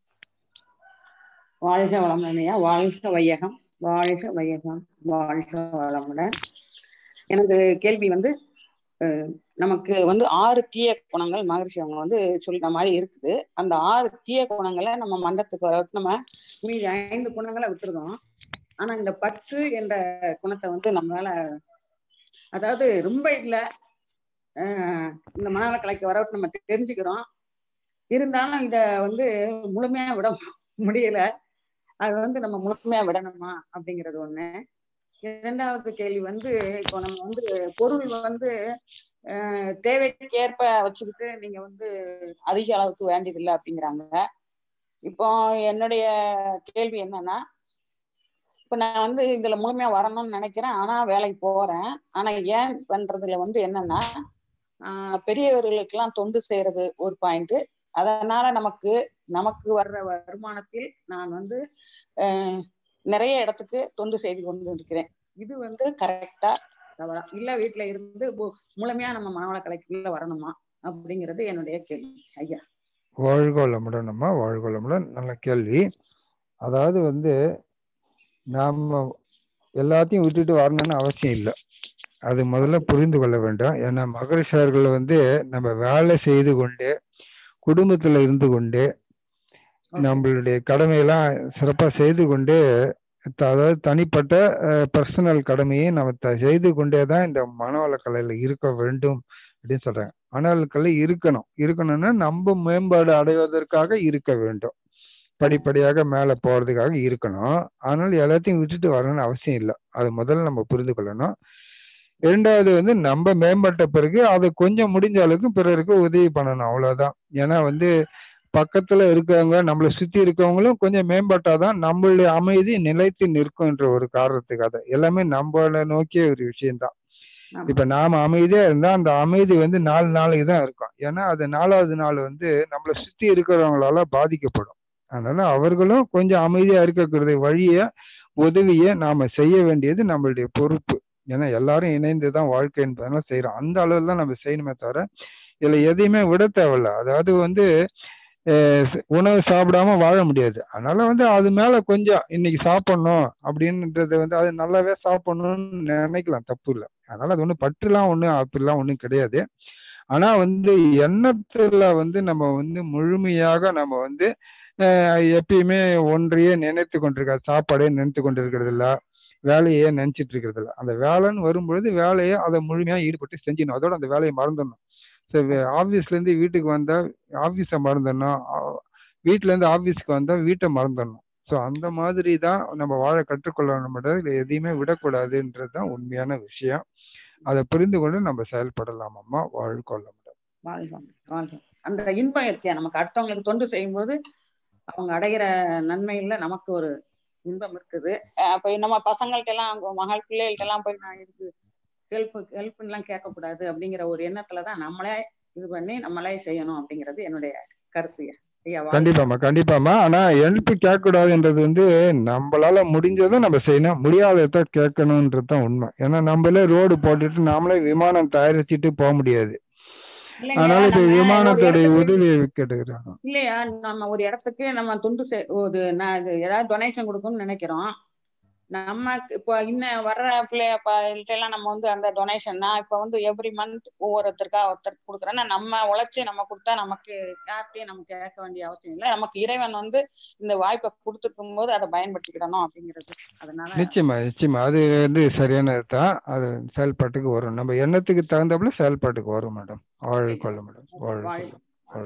வாழ்க வளமுடனையா. வாழ்க வையகம். வாழ்க வையகம். வாழ்க வளமுடன். எனக்கு கேள்வி வந்து நமக்கு வந்து ஆறு தீய குணங்கள் மகரிஷி அவங்க வந்து சொல்லிட்ட மாதிரி இருக்குது. அந்த ஆறு தீய குணங்களை நம்ம மந்தத்துக்கு வர நம்ம மீதி ஐந்து குணங்களை விட்டுருந்தோம். ஆனா இந்த பற்று என்ற குணத்தை வந்து நம்மளால, அதாவது ரொம்ப இல்லை ஆஹ் இந்த மனநல கலைக்கு வர நம்ம தெரிஞ்சுக்கிறோம். இருந்தாலும் இத வந்து முழுமையா விட முடியல. அது வந்து நம்ம முழுமையா விடணுமா அப்படிங்கிறது ஒண்ணு. இரண்டாவது கேள்வி வந்து இப்போ நம்ம வந்து பொருள் வந்து அஹ் தேவைக்கு ஏற்ப வச்சுக்கிட்டு நீங்க வந்து அதிக அளவுக்கு வேண்டியதில்லை அப்படிங்கிறாங்க. இப்போ என்னுடைய கேள்வி என்னன்னா, இப்ப நான் வந்து இதுல முழுமையா வரணும்னு நினைக்கிறேன், ஆனா வேலைக்கு போறேன். ஆனா ஏன் பண்றதுல வந்து என்னன்னா, ஆஹ் பெரியவர்களுக்கு எல்லாம் தொண்டு செய்யறது ஒரு பாயிண்ட். அதனால நமக்கு நமக்கு வர்ற வருமானத்தில் நான் வந்து அஹ் நிறைய இடத்துக்கு தொண்டு செய்து கொண்டு இருக்கிறேன். இது வந்து கரெக்டா தவறா, இல்ல வீட்டுல இருந்து முழுமையா நம்ம மனவள கலைக்குள்ள வரணுமா அப்படிங்கிறது என்னுடைய கேள்வி ஐயா. வாழ்க வளமுடன் அம்மா. வாழ்க வளமுடன். நல்ல கேள்வி. அதாவது வந்து நாம எல்லாத்தையும் விட்டுட்டு வரணும்னு அவசியம் இல்லை. அது முதல்ல புரிந்து கொள்ள வேண்டும். ஏன்னா மகரிஷர்கள் வந்து நம்ம வேலை செய்து கொண்டு குடும்பத்துல இருந்து கொண்டு நம்மளுடைய கடமையெல்லாம் சிறப்பா செய்து கொண்டு, அதாவது தனிப்பட்ட பர்சனல் கடமையை நம்ம செய்து கொண்டே தான் இந்த மனவளக்கலையில இருக்க வேண்டும் அப்படின்னு சொல்றாங்க. மனவளக்கலை இருக்கணும். இருக்கணும்னா நம்ம மேம்பாடு அடைவதற்காக இருக்க வேண்டும். படிப்படியாக மேல போறதுக்காக இருக்கணும். ஆனால் எல்லாத்தையும் விட்டுட்டு வரணும்னு அவசியம் இல்லை. அது முதல்ல நம்ம புரிந்து கொள்ளணும். இரண்டாவது வந்து நம்ம மேம்பட்ட பிறகு அதை கொஞ்சம் முடிஞ்ச அளவுக்கு பிறருக்கு உதவி பண்ணணும், அவ்வளவுதான். ஏன்னா வந்து பக்கத்துல இருக்கவங்க நம்மளை சுத்தி இருக்கவங்களும் கொஞ்சம் மேம்பட்டாதான் நம்மளுடைய அமைதி நிலைத்து நிற்கும்ன்ற ஒரு காரணத்துக்காக. எல்லாமே நம்மளை நோக்கிய ஒரு விஷயம்தான். இப்ப நாம அமைதியா இருந்தா அந்த அமைதி வந்து நாலு நாளைக்கு தான் இருக்கும். ஏன்னா அது நாலாவது நாள் வந்து நம்மளை சுத்தி இருக்கிறவங்களால பாதிக்கப்படும். அதனால அவர்களும் கொஞ்சம் அமைதியா இருக்கக்கூடிய வழிய உதவிய நாம செய்ய வேண்டியது நம்மளுடைய பொறுப்பு. ஏன்னா எல்லாரும் இணைந்துதான் வாழ்க்கை என்பதனால செய்யறோம். அந்த அளவுல தான் நம்ம செய்யணுமே தவிர இதுல எதையுமே விட தேவையில்ல. அதாவது வந்து உணவு சாப்பிடாம வாழ முடியாது. அதனால வந்து அது மேல கொஞ்சம் இன்னைக்கு சாப்பிடணும் அப்படின்றது வந்து அது நல்லாவே சாப்பிடணும்னு நினைக்கலாம், தப்பு இல்லை. அதனால அது ஒண்ணு பற்றுலாம் ஒண்ணு அப்படிலாம் ஒண்ணும் கிடையாது. ஆனா வந்து எண்ணத்துல வந்து நம்ம வந்து முழுமையாக நம்ம வந்து எப்பயுமே ஒன்றையே நினைத்து கொண்டிருக்க, சாப்பாடே நினைத்து கொண்டிருக்கிறது இல்ல, வேலையே நினைச்சிட்டு இருக்கிறது இல்ல. அந்த வேலைன்னு வரும்பொழுது வேலையை அதை முழுமையா ஈடுபட்டு செஞ்சிடணும். அதோட அந்த வேலையை மறந்துடணும். சரி, ஆபீஸ்ல இருந்து வீட்டுக்கு வந்தா ஆபீஸை மறந்துடணும், வீட்டுல இருந்து ஆபீஸ்க்கு வந்தா வீட்டை மறந்துடணும். ஸோ அந்த மாதிரி தான் நம்ம வாழ கற்றுக்கொள்ளணும். எதையுமே விடக்கூடாதுன்றதுதான் உண்மையான விஷயம். அதை புரிந்து கொண்டு நம்ம செயல்படலாம். அம்மா வாழ்க்கொள்ள முடியும். அந்த இன்பம் இருக்கியா நமக்கு அடுத்தவங்களுக்கு தொண்டு செய்யும் போது அவங்க அடைகிற நன்மையில நமக்கு ஒரு இன்பம் இருக்குது. அப்ப நம்ம பசங்கள்ட்ட எல்லாம் மகள் பிள்ளைகள்ட்ட எல்லாம் போய் நான் இதுக்கு ஹெல்ப் ஹெல்ப் எல்லாம் கேட்கக்கூடாது அப்படிங்கிற ஒரு எண்ணத்துலதான் நம்மளே இது பண்ணி நம்மளே செய்யணும் அப்படிங்கிறது என்னுடைய கருத்து. கண்டிப்பாமா கண்டிப்பாமா. ஆனா ஹெல்ப் கேட்க கூடாதுன்றது வந்து நம்மளால முடிஞ்சதை நம்ம செய்யணும், முடியாததை கேட்கணும்ன்றதுதான் உண்மை. ஏன்னா நம்மளே ரோடு போட்டுட்டு நாமளே விமானம் தயாரிச்சுட்டு போக முடியாது. அதனால இப்ப விமானத்துடைய உதவி கேட்டுக்கிறாங்க. இல்லையா, நம்ம ஒரு இடத்துக்கு நம்ம துண்டு ஏதாவது டொனேஷன் கொடுக்கணும்னு நினைக்கிறோம். நம்ம இப்போ இன்னும் வர்ற பிள்ளைகிட்ட எல்லாம் நம்ம வந்து அந்த டொனேஷன்னா இப்ப வந்து எவ்ரி மந்த் ஒவ்வொருத்தருக்கா ஒருத்தருக்கு கொடுக்குறோன்னா நம்ம உழைச்சி நம்ம கொடுத்தா நமக்கு யார்கிட்டையும் நம்ம கேட்க வேண்டிய அவசியம் இல்லை. நமக்கு இறைவன் வந்து இந்த வாய்ப்பை கொடுத்துருக்கும் போது அதை பயன்படுத்திக்கிடணும் அப்படிங்கிறது. அதனால நிச்சயமா நிச்சயமா அது வந்து சரியானதுதான். அது செயல்பாட்டுக்கு வரும், நம்ம எண்ணத்துக்கு தகுந்தபோல செயல்பாட்டுக்கு வரும் மேடம். வாழ்க்கொள்ள மேடம். வாழ்க்கொள்ள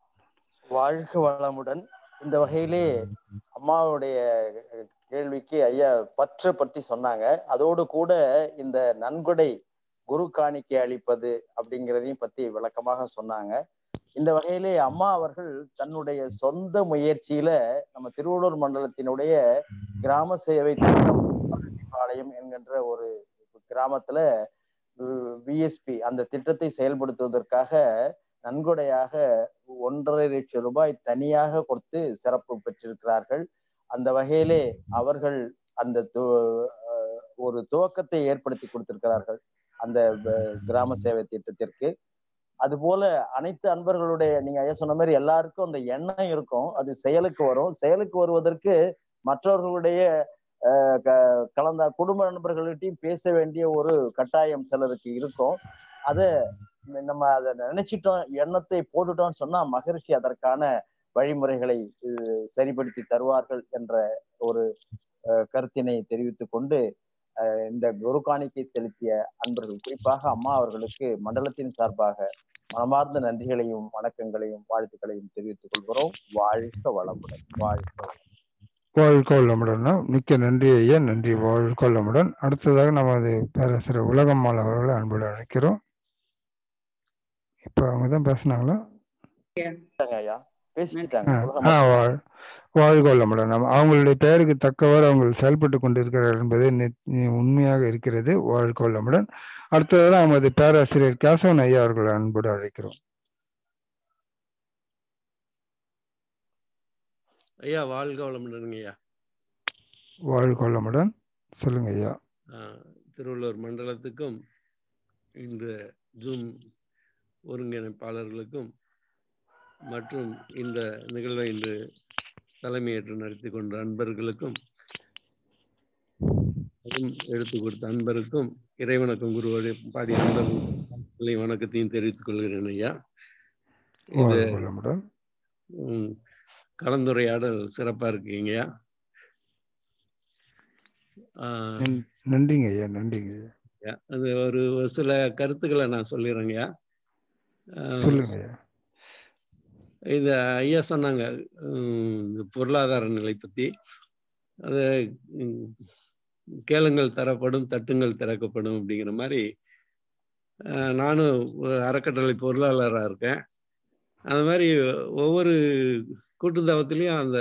வாழ்க வளமுடன். இந்த வகையிலே அம்மாவுடைய கேள்விக்கு ஐயா பற்று பற்றி சொன்னாங்க. அதோடு கூட இந்த நன்கொடை குரு காணிக்கை அளிப்பது அப்படிங்கிறதையும் பத்தி விளக்கமாக சொன்னாங்க. இந்த வகையிலே அம்மா அவர்கள் தன்னுடைய சொந்த முயற்சியில நம்ம திருவள்ளூர் மண்டலத்தினுடைய கிராம சேவை திட்டம் பாளையம் என்கின்ற ஒரு கிராமத்துல விஎஸ்பி அந்த திட்டத்தை செயல்படுத்துவதற்காக நன்கொடையாக ஒன்றரை லட்சம் ரூபாய் தனியாக கொடுத்து சிறப்பு பெற்றிருக்கிறார்கள். அந்த வகையிலே அவர்கள் அந்த ஒரு துவக்கத்தை ஏற்படுத்தி கொடுத்திருக்கிறார்கள் அந்த கிராம சேவை திட்டத்திற்கு. அதுபோல அனைத்து அன்பர்களுடைய, நீங்க ஐயா சொன்ன மாதிரி எல்லாருக்கும் அந்த எண்ணம் இருக்கும், அது செயலுக்கு வரும். செயலுக்கு வருவதற்கு மற்றவர்களுடைய அஹ் கலந்த குடும்ப நண்பர்கள்கிட்டையும் பேச வேண்டிய ஒரு கட்டாயம் சிலருக்கு இருக்கும். அதை நம்ம அதை நினைச்சிட்டோம், எண்ணத்தை போட்டுட்டோம்னு சொன்னா மகரிஷி அதற்கான வழிமுறைகளை சரிப்படுத்தி தருவார்கள் என்ற ஒரு கருத்தினை தெரிவித்துக் கொண்டு இந்த குரு காணிக்கை செலுத்திய அன்பர்கள், குறிப்பாக அம்மா அவர்களுக்கு மண்டலத்தின் சார்பாக மனமார்ந்த நன்றிகளையும் வணக்கங்களையும் வாழ்த்துக்களையும் தெரிவித்துக் கொள்கிறோம். வாழ்க வளமுடன். வாழ்க வாழ்க வளமுடன். மிக்க நன்றி ஐயா, நன்றி. வாழ்க வளமுடன். அடுத்ததாக நமது பேராசிரியர் உலகம்மாள் அவர்களை அன்போடு அழைக்கிறோம். இப்ப அவங்கதான் பேசினாங்களா? ஐயா பேசிட்டாங்க. வாழ்க வளமுடன். அவங்களுடைய பெயருக்கு தக்கவாறு அவங்க செயல்பட்டு கொண்டிருக்கிறார் என்பது உண்மையாக இருக்கிறது. வாழ்க வளமுடன். அடுத்ததாக நமது பேராசிரியர் கேசவன் ஐயா அவர்களை அன்போடு அழைக்கிறோம். ஐயா வாழ்க வளமுடன். ஐயா வாழ்க வளமுடன். சொல்லுங்க ஐயா. திருவள்ளூர் மண்டலத்துக்கும் இந்த ஜூம் ஒருங்கிணைப்பாளர்களுக்கும் மற்றும் இந்த நிகழ்வை இன்று தலைமையேற்று நடத்தி கொண்ட அன்பர்களுக்கும் எடுத்துக் கொடுத்த அன்பருக்கும் இறைவணக்கம் குருவோடு பாடிய அன்பர்களும் வணக்கத்தையும் தெரிவித்துக் கொள்கிறேன் ஐயா. இது கலந்துரையாடல் சிறப்பா இருக்கீங்க. நன்றிங்க ஐயா. நன்றிங்க ஐயா. அது ஒரு சில கருத்துக்களை நான் சொல்லிடுறேங்கய்யா. சொல்லுங்க. இது ஐயா சொன்னாங்க பொருளாதார நிலை பத்தி. அது கேளுங்கள் தரப்படும், தட்டுங்கள் திறக்கப்படும் அப்படிங்கிற மாதிரி நானும் அறக்கட்டளை பொருளாளராக இருக்கேன். அந்த மாதிரி ஒவ்வொரு கூட்டுத்தாவத்திலையும் அந்த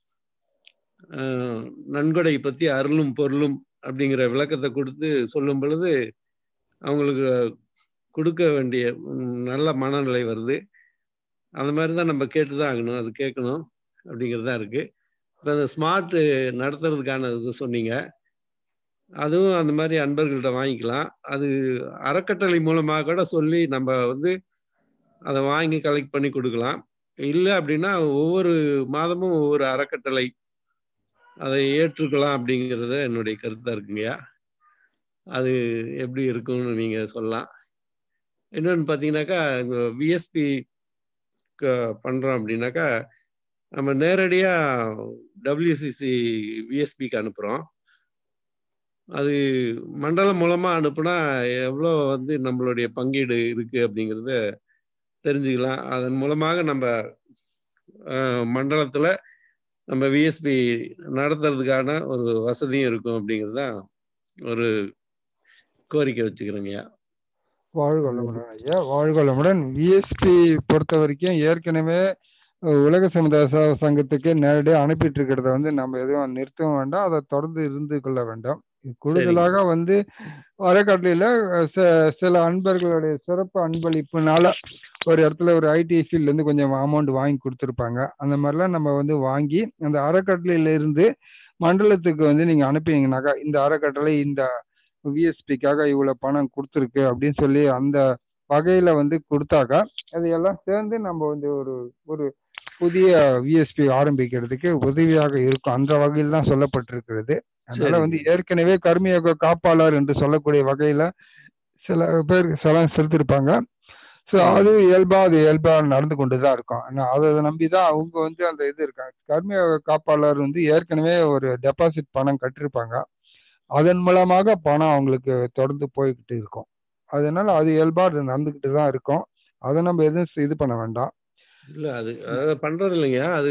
நன்கொடை பற்றி அருளும் பொருளும் அப்படிங்கிற விளக்கத்தை கொடுத்து சொல்லும் பொழுது அவங்களுக்கு கொடுக்க வேண்டிய நல்ல மனநிலை வருது. அந்த மாதிரி தான் நம்ம கேட்டு தான் ஆகணும், அது கேட்கணும். அப்படிங்கிறது தான் இருக்கு. இப்போ அந்த ஸ்மார்ட் நடத்துறதுக்கான இது சொன்னீங்க, அதுவும் அந்த மாதிரி அன்பர்கள்ட்ட வாங்கிக்கலாம். அது அறக்கட்டளை மூலமாக கூட சொல்லி நம்ம வந்து அதை வாங்கி கலெக்ட் பண்ணி கொடுக்கலாம். இல்லை அப்படின்னா ஒவ்வொரு மாதமும் ஒவ்வொரு அறக்கட்டளை அதை ஏற்றுக்கலாம் அப்படிங்கிறது என்னுடைய கருத்தா இருக்குங்கய்யா. அது எப்படி இருக்கும்னு நீங்க சொல்லலாம். இன்னொன்று பார்த்தீங்கன்னாக்கா விஎஸ்பி பண்றோம் அப்படின்னாக்கா நம்ம நேரடியாக டபிள்யூசிசி விஎஸ்பிக்கு அனுப்புகிறோம். அது மண்டலம் மூலமாக அனுப்புனா எவ்வளோ வந்து நம்மளுடைய பங்கீடு இருக்கு அப்படிங்கிறத தெரிஞ்சுக்கலாம். அதன் மூலமாக நம்ம மண்டலத்தில் நம்ம விஎஸ்பி நடத்துறதுக்கான ஒரு வசதியும் இருக்கும் அப்படிங்கிறது தான் ஒரு கோரிக்கை வச்சுக்கிறேங்கய்யா. வாழ்கொள்ளமுடன் ஐயா, வாழ்கொள்ளமுடன். விஎஸ்பி பொறுத்த வரைக்கும் ஏற்கனவே உலக சமுதாய சேவை சங்கத்துக்கு நேரடியாக அனுப்பிட்டு இருக்கிறத வந்து நம்ம எதுவும் நிறுத்தவும் வேண்டாம், அதை தொடர்ந்து இருந்து கொள்ள வேண்டாம். கூடுதலாக வந்து அறக்கட்டளையில சில அன்பர்களுடைய சிறப்பு அன்பளிப்புனால ஒரு இடத்துல ஒரு ஐடி ஃபீல்ட்ல இருந்து கொஞ்சம் அமௌண்ட் வாங்கி கொடுத்துருப்பாங்க. அந்த மாதிரிலாம் நம்ம வந்து வாங்கி அந்த அறக்கட்டளையில இருந்து மண்டலத்துக்கு வந்து நீங்க அனுப்பினீங்கன்னாக்கா இந்த அறக்கட்டளை இந்த விஎஸ்பிக்காக இவ்வளவு பணம் கொடுத்துருக்கு அப்படின்னு சொல்லி அந்த வகையில வந்து கொடுத்தாக்கா அதையெல்லாம் சேர்ந்து நம்ம வந்து ஒரு ஒரு புதிய விஎஸ்பி ஆரம்பிக்கிறதுக்கு உதவியாக இருக்கும். அந்த வகையில் தான் சொல்லப்பட்டிருக்கிறது. அதனால வந்து ஏற்கனவே கர்மயோக காப்பாளர் என்று சொல்லக்கூடிய வகையில சில பேர் சில செலுத்திருப்பாங்க. ஸோ அது இயல்பா அது இயல்பா நடந்து கொண்டுதான் இருக்கும். அதை நம்பிதான் அவங்க வந்து அந்த இது இருக்காங்க. கர்மயோக காப்பாளர் வந்து ஏற்கனவே ஒரு டெபாசிட் பணம் கட்டிருப்பாங்க. அதன் மூலமாக பணம் அவங்களுக்கு தொடர்ந்து போய்கிட்டு இருக்கும். அதனால அது இயல்பா அது நடந்துகிட்டு தான் இருக்கும். அதை நம்ம எதுவும் இது பண்ண வேண்டாம். இல்ல அது அதை பண்றது இல்லைங்க. அது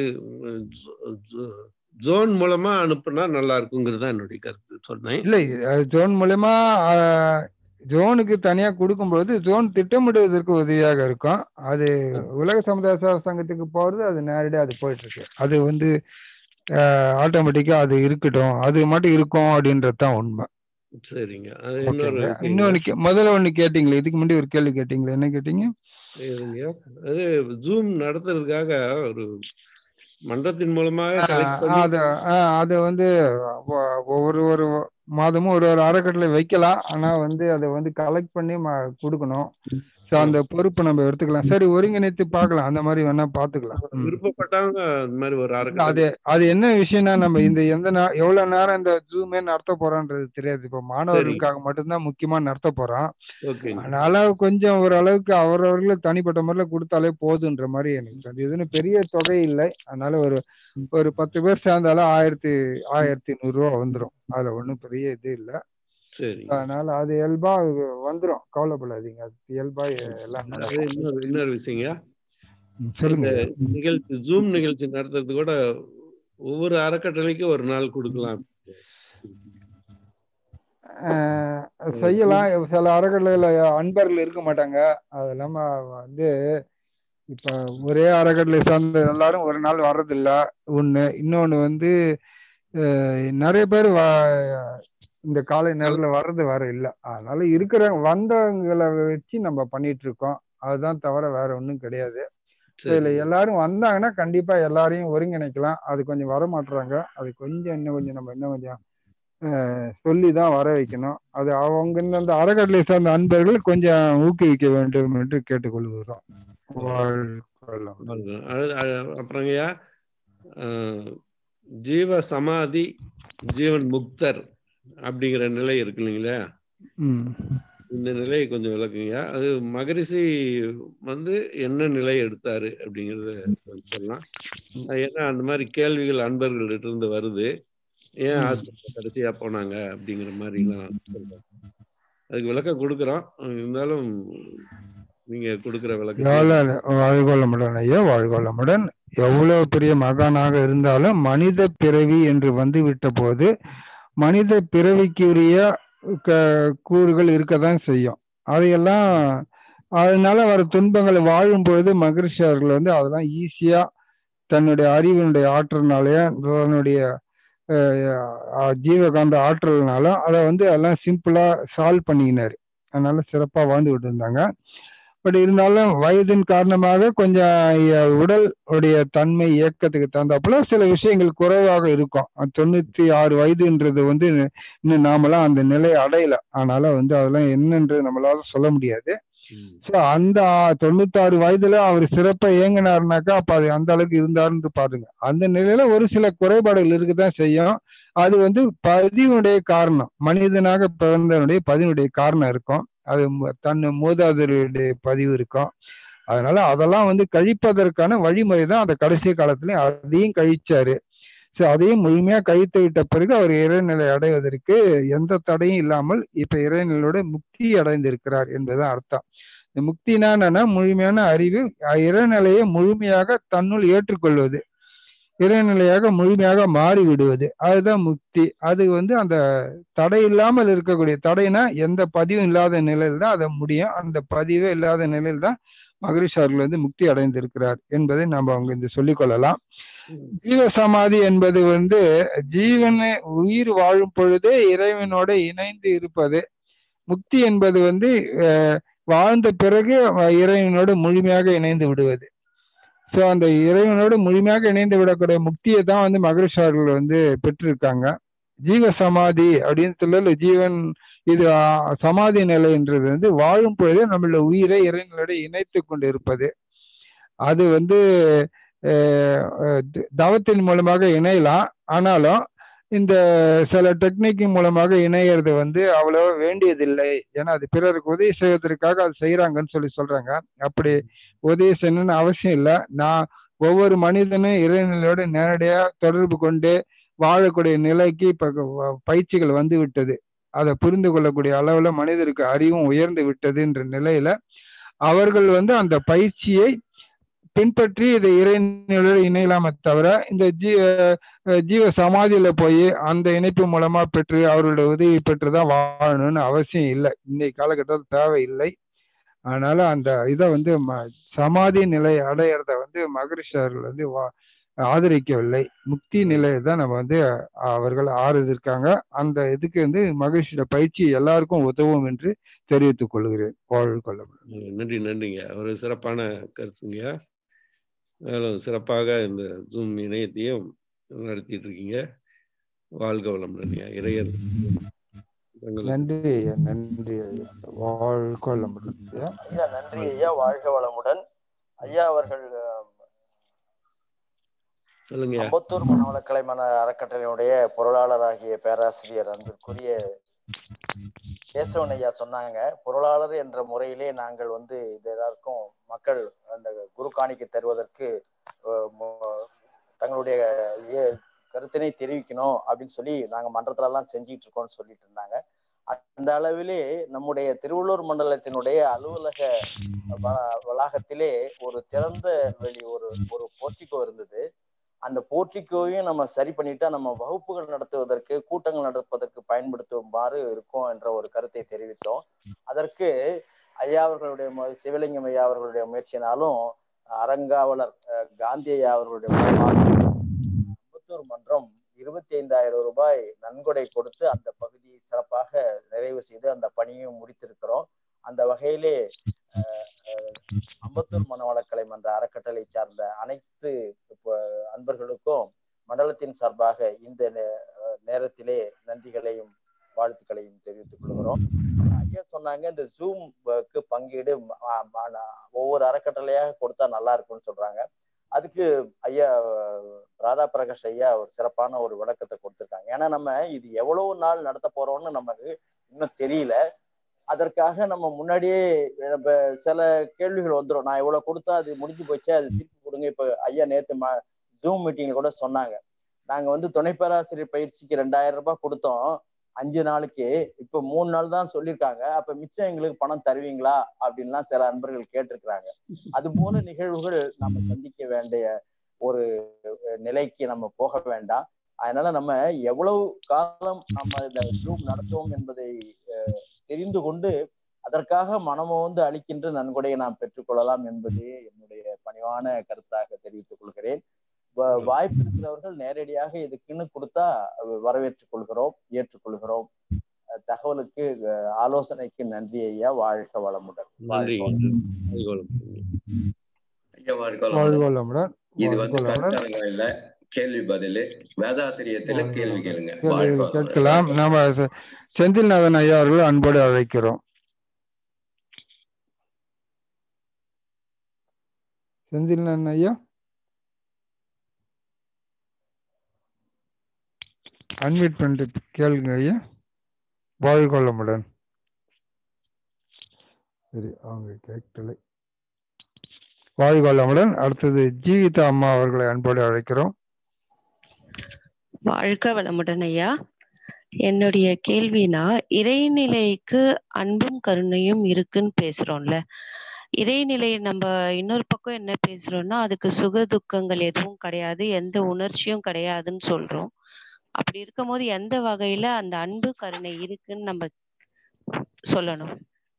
ஜோன் மூலமா அனுப்புனா நல்லா இருக்குங்கிறது தான் என்னுடைய கருத்து சொன்னேன். இல்லை, ஜோன் மூலமா ஜோனுக்கு தனியா கொடுக்கும்போது ஜோன் திட்டமிடுவதற்கு உதவியாக இருக்கும். அது உலக சமுதாய சேவை சங்கத்துக்கு போறது அது நேரடியாக அது போயிட்டு இருக்கு. அது வந்து ஆட்டோமேட்டிக்கா அது இருக்கட்டும், அது மட்டும் இருக்கும் அப்படின்றது தான் உண்மை. சரிங்க. அது இன்னொரு இன்னொன்னு முதல்ல ஒண்ணு கேட்டீங்களே, இதுக்கு முன்னாடி ஒரு கேள்வி கேட்டீங்களே, என்ன கேட்டீங்க? அது ஜூம் நடத்துறதுக்காக ஒரு மன்றத்தின் மூலமாக அது அது வந்து ஒவ்வொரு ஒரு மாதமும் ஒரு ஒரு அறக்கட்டளை வைக்கலாம். ஆனா வந்து அதை வந்து கலெக்ட் பண்ணி கொடுக்கணும். ஸோ அந்த பொறுப்பு நம்ம எடுத்துக்கலாம். சரி, ஒருங்கிணைத்து பார்க்கலாம். அந்த மாதிரி வேணா பார்த்துக்கலாம். விருப்பப்பட்டவங்க அந்த மாதிரி ஒரு அறக்கட்டளை. அது அது என்ன விஷயம்னா நம்ம இந்த எந்த எவ்வளவு நேரம் இந்த ஜூமே நடத்த போறோன்றது தெரியாது. இப்போ மாணவர்களுக்காக மட்டும்தான் முக்கியமா நடத்த போறோம். அதனால கொஞ்சம் ஓரளவுக்கு அவரவர்களை தனிப்பட்ட முறையில கொடுத்தாலே போதுன்ற மாதிரி எனக்கு அது எதுன்னு பெரிய தொகை இல்லை. அதனால ஒரு ஒரு பத்து பேர் சேர்ந்தாலும் ஆயிரத்தி ஆயிரத்தி நூறு ரூபா வந்துடும். அதுல ஒன்றும் பெரிய இது இல்லை. அதனால அது இயல்பா வந்துடும், கவலைப்படாதீங்க. அது இயல்பா எல்லாம். இன்னொரு விஷயங்க, நிகழ்ச்சி ஜூம் நிகழ்ச்சி நடத்துறது கூட ஒவ்வொரு அறக்கட்டளைக்கும் ஒரு நாள் கொடுக்கலாம், செய்யலாம். சில அறக்கட்டளையில அன்பர்கள் இருக்க மாட்டாங்க. அது இல்லாம வந்து இப்ப ஒரே அறக்கட்டளை சார்ந்த எல்லாரும் ஒரு நாள் வர்றதில்ல ஒண்ணு. இன்னொன்னு வந்து நிறைய பேர் இந்த காலை நேரத்துல வர்றது வேற இல்லை. அதனால இருக்கிற வந்தவங்களை வச்சு நம்ம பண்ணிட்டு இருக்கோம். அதுதான் தவிர வேற ஒன்றும் கிடையாது. இதுல எல்லாரும் வந்தாங்கன்னா கண்டிப்பா எல்லாரையும் ஒருங்கிணைக்கலாம். அது கொஞ்சம் வர மாட்டுறாங்க. அது கொஞ்சம் இன்னும் கொஞ்சம் நம்ம இன்னும் கொஞ்சம் சொல்லிதான் வர வைக்கணும். அது அவங்க அந்த அறக்கட்டளை சார்ந்த அன்பர்கள் கொஞ்சம் ஊக்குவிக்க வேண்டும் என்று கேட்டுக்கொள்கிறோம். அப்புறங்கய்யா, ஜீவ சமாதி ஜீவன் முக்தர் அப்படிங்கிற நிலை இருக்கு இல்லைங்களா? இந்த நிலையை கொஞ்சம் விளக்குங்க. அது மகரிஷி வந்து என்ன நிலை எடுத்தாரு அப்படிங்கறத சொல்லலாம். ஏன்னா அந்த மாதிரி கேள்விகள் அன்பர்கள்ட்ட இருந்து வருது. ஏன் ஹாஸ்பிட்டல் கடைசியா போனாங்க அப்படிங்கிற மாதிரி எல்லாம் சொல்றாங்க. அதுக்கு விளக்கம் கொடுக்குறோம். இருந்தாலும் நீங்க கொடுக்குற விளக்கம். வாழ்கொள்ளமுடன் ஐயா, வாழ்கொள்ளமுடன். எவ்வளவு பெரிய மகானாக இருந்தாலும் மனித பிறவி என்று வந்து விட்ட போது மனித பிறவிக்குரிய கூறுகள் இருக்கதான் செய்யும். அதையெல்லாம் அதனால வர துன்பங்களை வாழும் பொழுது மகரிஷி அவர்கள் வந்து அதெல்லாம் ஈஸியா தன்னுடைய அறிவினுடைய ஆற்றல்னாலேயே தன்னுடைய ஜீவகாந்த ஆற்றல்னாலும் அதை வந்து அதெல்லாம் சிம்பிளா சால்வ் பண்ணிக்கினாரு. அதனால சிறப்பா வாழ்ந்துகிட்டு இருந்தாங்க. பட் இருந்தாலும் வயதின் காரணமாக கொஞ்சம் உடல் உடைய தன்மை இயக்கத்துக்கு தகுந்தாப்புல சில விஷயங்கள் குறைவாக இருக்கும். தொண்ணூத்தி ஆறு வயதுன்றது வந்து இன்னும் நாமெல்லாம் அந்த நிலையை அடையல. அதனால வந்து அதெல்லாம் என்னன்றது நம்மளால சொல்ல முடியாது. ஸோ அந்த தொண்ணூத்தாறு வயதுல அவர் சிறப்பா இயங்கினாருனாக்கா அப்ப அது அந்த அளவுக்கு இருந்தாருன்னு பாருங்க. அந்த நிலையில ஒரு சில குறைபாடுகள் இருக்குதான் செய்யும். அது வந்து பதிவுடைய காரணம், மனிதனாக பிறந்தனுடைய பதிவுடைய காரணம் இருக்கும். அது தன் மூதாதையருடைய பதிவு இருக்கும். அதனால அதெல்லாம் வந்து கழிப்பதற்கான வழிமுறை தான் அந்த கடைசி காலத்துல அதையும் கழிச்சாரு. ஸோ அதையும் முழுமையா கழித்து விட்ட பிறகு அவர் இறைநிலை அடைவதற்கு எந்த தடையும் இல்லாமல் இப்ப இறைநிலையோட முக்தி அடைந்திருக்கிறார் என்பதுதான் அர்த்தம். இந்த முக்தினா என்னன்னா முழுமையான அறிவு, இறைநிலையை முழுமையாக தன்னுள் ஏற்றுக்கொள்வது, இறைநிலையாக முழுமையாக மாறி விடுவது, அதுதான் முக்தி. அது வந்து அந்த தடை இல்லாமல் இருக்கக்கூடிய, தடைனா எந்த பதிவும் இல்லாத நிலையில் தான் அதை முடியும். அந்த பதிவே இல்லாத நிலையில் தான் மகரிஷி அவர்கள் வந்து முக்தி அடைந்திருக்கிறார் என்பதை நம்ம அவங்க இந்த சொல்லிக் கொள்ளலாம். ஜீவ சமாதி என்பது வந்து ஜீவனை உயிர் வாழும் பொழுதே இறைவனோட இணைந்து இருப்பது. முக்தி என்பது வந்து வாழ்ந்த பிறகு இறைவனோடு முழுமையாக இணைந்து விடுவது. ஸோ அந்த இறைவனோடு முழுமையாக இணைந்து விடக்கூடிய முக்தியை தான் வந்து மகரிஷி அவர்கள் வந்து பெற்றிருக்காங்க. ஜீவ சமாதி அப்படின்னு சொல்லல, ஜீவன் இது சமாதி நிலைன்றது வந்து வாழும் பொழுதே நம்மளோட உயிரை இறைவனோட இணைத்து கொண்டு இருப்பது. அது வந்து தவத்தின் மூலமாக இணையலாம். ஆனாலும் இந்த சில டெக்னிக் மூலமாக இணையறது வந்து அவ்வளவா வேண்டியதில்லை. ஏன்னா அது பிறருக்கு உதவி செய்வதற்காக அது செய்யறாங்கன்னு சொல்லி சொல்றாங்க. அப்படி உதவி செய்யணும்னு அவசியம் இல்லை. நான் ஒவ்வொரு மனிதனும் இறைநிலையோடு நேரடியா தொடர்பு கொண்டு வாழக்கூடிய நிலைக்கு இப்ப பயிற்சிகள் வந்து விட்டது. அதை புரிந்து கொள்ளக்கூடிய அளவுல மனிதருக்கு அறிவும் உயர்ந்து விட்டதுன்ற நிலையில அவர்கள் வந்து அந்த பயிற்சியை பின்பற்றி இதை இறைநிலையோடு இணையலாமே தவிர இந்த ஜீ ஜீவ சமாதியில போய் அந்த இணைப்பு மூலமா பெற்று அவர்களுடைய உதவி பெற்றுதான் வாழணும்னு அவசியம் இல்லை. இன்னைக்கு காலகட்டத்தில் தேவையில்லை. அதனால அந்த இதை வந்து சமாதி நிலை அடையிறத வந்து மகரிஷி அவர்கள் வந்து ஆதரிக்கவில்லை. முக்தி நிலையை தான் நம்ம வந்து அவர்கள் ஆதரிச்சிருக்காங்க. அந்த இதுக்கு வந்து மகரிஷியோட பயிற்சி எல்லாருக்கும் உதவும் என்று தெரிவித்துக் கொள்கிறேன். வாழ் கொள்ளப்படும். நன்றி நன்றிங்க. ஒரு சிறப்பான கருத்துங்க. மேலும் சிறப்பாக இந்த ஜூம் இணையத்தையும் நடத்திட்டு இருக்கீங்க. வாழ்க வளமுடன். இறையர் நன்றி ஐயா, நன்றி ஐயா, வாழ்க வளமுடன் ஐயா. நன்றி ஐயா, வாழ்க வளமுடன் ஐயா. அவர்கள் சொல்லுங்க. அம்பத்தூர் மனவளக்கலை மன அறக்கட்டளையினுடைய பொருளாளராகிய பேராசிரியர் அன்பிற்குரிய கேசவன் ஐயா சொன்னாங்க, பொருளாளர் என்ற முறையிலே நாங்கள் வந்து இது எல்லாருக்கும் மக்கள் அந்த குரு காணிக்கை தருவதற்கு தங்களுடைய கருத்தினை தெரிவிக்கணும் அப்படின்னு சொல்லி நாங்க மன்றத்துல எல்லாம் செஞ்சிட்டு இருக்கோம்னு சொல்லிட்டு இருந்தாங்க. அந்த அளவிலே நம்முடைய திருவள்ளூர் மண்டலத்தினுடைய அலுவலக வளாகத்திலே ஒரு திறந்த வெளி ஒரு ஒரு போர்ட்டிகோ இருந்தது. அந்த போர்ட்டிகோவையும் நம்ம சரி பண்ணிட்டா நம்ம வகுப்புகள் நடத்துவதற்கு, கூட்டங்கள் நடப்பதற்கு பயன்படுத்துமாறு இருக்கும் என்ற ஒரு கருத்தை தெரிவித்தோம். அதற்கு ஐயா அவர்களுடைய சிவலிங்கம் ஐயா அவர்களுடைய முயற்சியினாலும் அறங்காவலர் காந்தி ஐயா அவர்களுடைய அம்பத்தூர் மன்றம் இருபத்தி ஐந்தாயிரம் ரூபாய் நன்கொடை கொடுத்து அந்த பகுதியை சிறப்பாக நிறைவு செய்து அந்த பணியும் முடித்திருக்கிறோம். அந்த வகையிலே அம்பத்தூர் மனவளக்கலை மன்ற அறக்கட்டளை சார்ந்த அனைத்து அன்பர்களுக்கும் மண்டலத்தின் சார்பாக இந்த நேரத்திலே நன்றிகளையும் வாழ்த்துக்களையும் தெரிவித்துக் கொள்கிறோம். ஐயா சொன்னாங்க, இந்த ஜூம்க்கு பங்கீடு ஒவ்வொரு அறக்கட்டளையாக கொடுத்தா நல்லா இருக்கும்னு சொல்றாங்க. அதுக்கு ஐயா ராதா பிரகாஷ் ஐயா ஒரு சிறப்பான ஒரு விளக்கத்தை கொடுத்திருக்காங்க. ஏன்னா நம்ம இது எவ்வளவு நாள் நடத்த போறோம்னு நமக்கு இன்னும் தெரியல. அதற்காக நம்ம முன்னாடியே சில கேள்விகள் வந்துடும். நான் எவ்வளவு கொடுத்தா அது முடிஞ்சு போச்சு, அது திருப்பி கொடுங்க. இப்ப ஐயா நேத்து ஜூம் மீட்டிங்ல கூட சொன்னாங்க, நாங்க வந்து துணை பேராசிரியர் பயிற்சிக்கு ரெண்டாயிரம் ரூபாய் கொடுத்தோம் அஞ்சு நாளைக்கு, இப்ப மூணு நாள் தான் சொல்லியிருக்காங்க, அப்ப மிச்சம் எங்களுக்கு பணம் தருவீங்களா அப்படின்லாம் சில அன்பர்கள் கேட்டிருக்கிறாங்க. அது போல நிகழ்வுகள் நம்ம சந்திக்க வேண்டிய ஒரு நிலைக்கு நம்ம போக வேண்டாம். அதனால நம்ம எவ்வளவு காலம் நம்ம இந்த ஜூம் நடத்துவோம் என்பதை தெரிந்து கொண்டு அதற்காக மனமும் வந்து அளிக்கின்ற நன்கொடையை நாம் பெற்றுக்கொள்ளலாம் என்பதே என்னுடைய பணிவான கருத்தாக தெரிவித்துக் கொள்கிறேன். வாய்ப்பு இருக்கிறவர்கள் நேரடியாக இதுக்குன்னு கொடுத்தா வரவேற்றுக் கொள்கிறோம், ஏற்றுக்கொள்கிறோம். தகவலுக்கு ஆலோசனைக்கு நன்றி ஐயா. வாழ்க வளமுடன். நன்றி. இது வந்து கருத்தரங்கம் இல்ல, கேள்வி பதிலு. வேதாத்திரியத்துல கேள்வி கேளுங்க. கேட்கலாம். நாம செந்தில்நாதன் ஐயா அவர்கள் அன்போடு அழைக்கிறோம். செந்தில்நாதன் ஐயா அன்மியூட் பண்ணிட்டு கேளுங்க ஐயா. வாழ்க வளமுடன். சரி, அவங்க கேட்கலை. வாழ்க வளமுடன். அடுத்தது ஜீவிதா அம்மா அவர்களை அன்போடு அழைக்கிறோம். வாழ்க வளமுடன் ஐயா. என்னுடைய கேள்வினா, இறைநிலைக்கு அன்பும் கருணையும் இருக்குன்னு பேசுறோம்ல, இறைநிலை நம்ம இன்னொரு பக்கம் என்ன பேசுறோம்னா, அதுக்கு சுக துக்கங்கள் எதுவும் கிடையாது, எந்த உணர்ச்சியும் கிடையாதுன்னு சொல்றோம். அப்படி இருக்கும் போது எந்த வகையில அந்த அன்பு கருணை இருக்குன்னு நம்ம சொல்லணும்?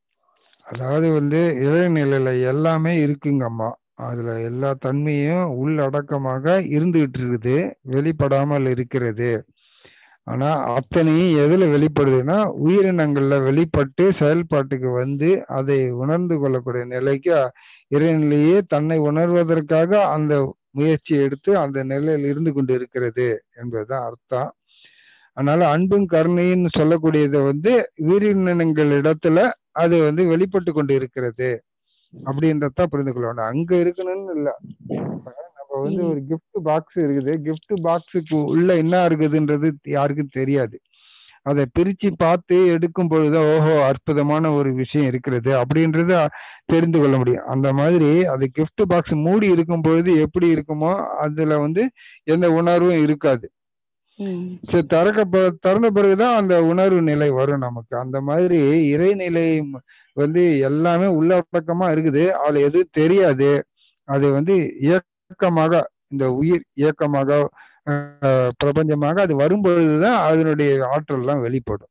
அதாவது வந்து இறைநிலையில எல்லாமே இருக்குங்கம்மா. அதுல எல்லா தன்மையும் உள்ளடக்கமாக இருந்துகிட்டு இருக்குது, வெளிப்படாமல் இருக்கிறது. ஆனா அத்தனையும் எதுல வெளிப்படுதுன்னா, உயிரினங்கள்ல வெளிப்பட்டு செயல்பாட்டுக்கு வந்து அதை உணர்ந்து கொள்ளக்கூடிய நிலைக்கு இறைநிலையே தன்னை உணர்வதற்காக அந்த முயற்சி எடுத்து அந்த நிலையில் இருந்து கொண்டு இருக்கிறது என்பதுதான் அர்த்தம். அதனால அன்பும் கருணைன்னு சொல்லக்கூடியதை வந்து உயிரினங்கள் இடத்துல அது வந்து வெளிப்பட்டு கொண்டு இருக்கிறது அப்படின்றதான் புரிந்து கொள்ளணும். அங்க இருக்கணும்னு இல்லை. நம்ம வந்து ஒரு கிஃப்ட் பாக்ஸ் இருக்குது, கிஃப்ட் பாக்ஸுக்கு உள்ள என்ன இருக்குதுன்றது யாருக்கும் தெரியாது. அதை பிரிச்சு பார்த்து எடுக்கும் பொழுதுதான் ஓஹோ அற்புதமான ஒரு விஷயம் இருக்கிறது அப்படின்றத தெரிந்து கொள்ள முடியும். அந்த மாதிரி அது கிஃப்ட் பாக்ஸ் மூடி இருக்கும் பொழுது எப்படி இருக்குமோ அதுல வந்து எந்த உணர்வும் இருக்காது. சரி, திறக்க திறந்த பிறகுதான் அந்த உணர்வு நிலை வரும் நமக்கு. அந்த மாதிரி இறைநிலை வந்து எல்லாமே உள்ளடக்கமா இருக்குது, அதுல எதுவும் தெரியாது. அது வந்து இயக்கமாக, இந்த உயிர் இயக்கமாக பிரபஞ்சமாக அது வரும்பொழுதுதான் அதனுடைய ஆற்றல் எல்லாம் வெளிப்படும்.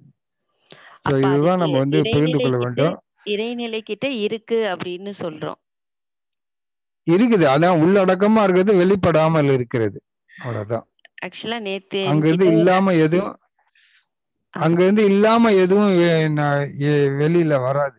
இதுதான் நம்ம வந்து புரிந்து கொள்ள வேண்டும். இறைநிலை கிட்ட இருக்கு அப்படின்னு சொல்றோம். இருக்குது, அதான் உள்ளடக்கமா இருக்கிறது, வெளிப்படாமல் இருக்கிறது, அவ்வளவுதான். ஆக்சுவலா நேத்து அங்கிருந்து இல்லாம எதுவும் அங்கிருந்து இல்லாம எதுவும் வெளியில வராது.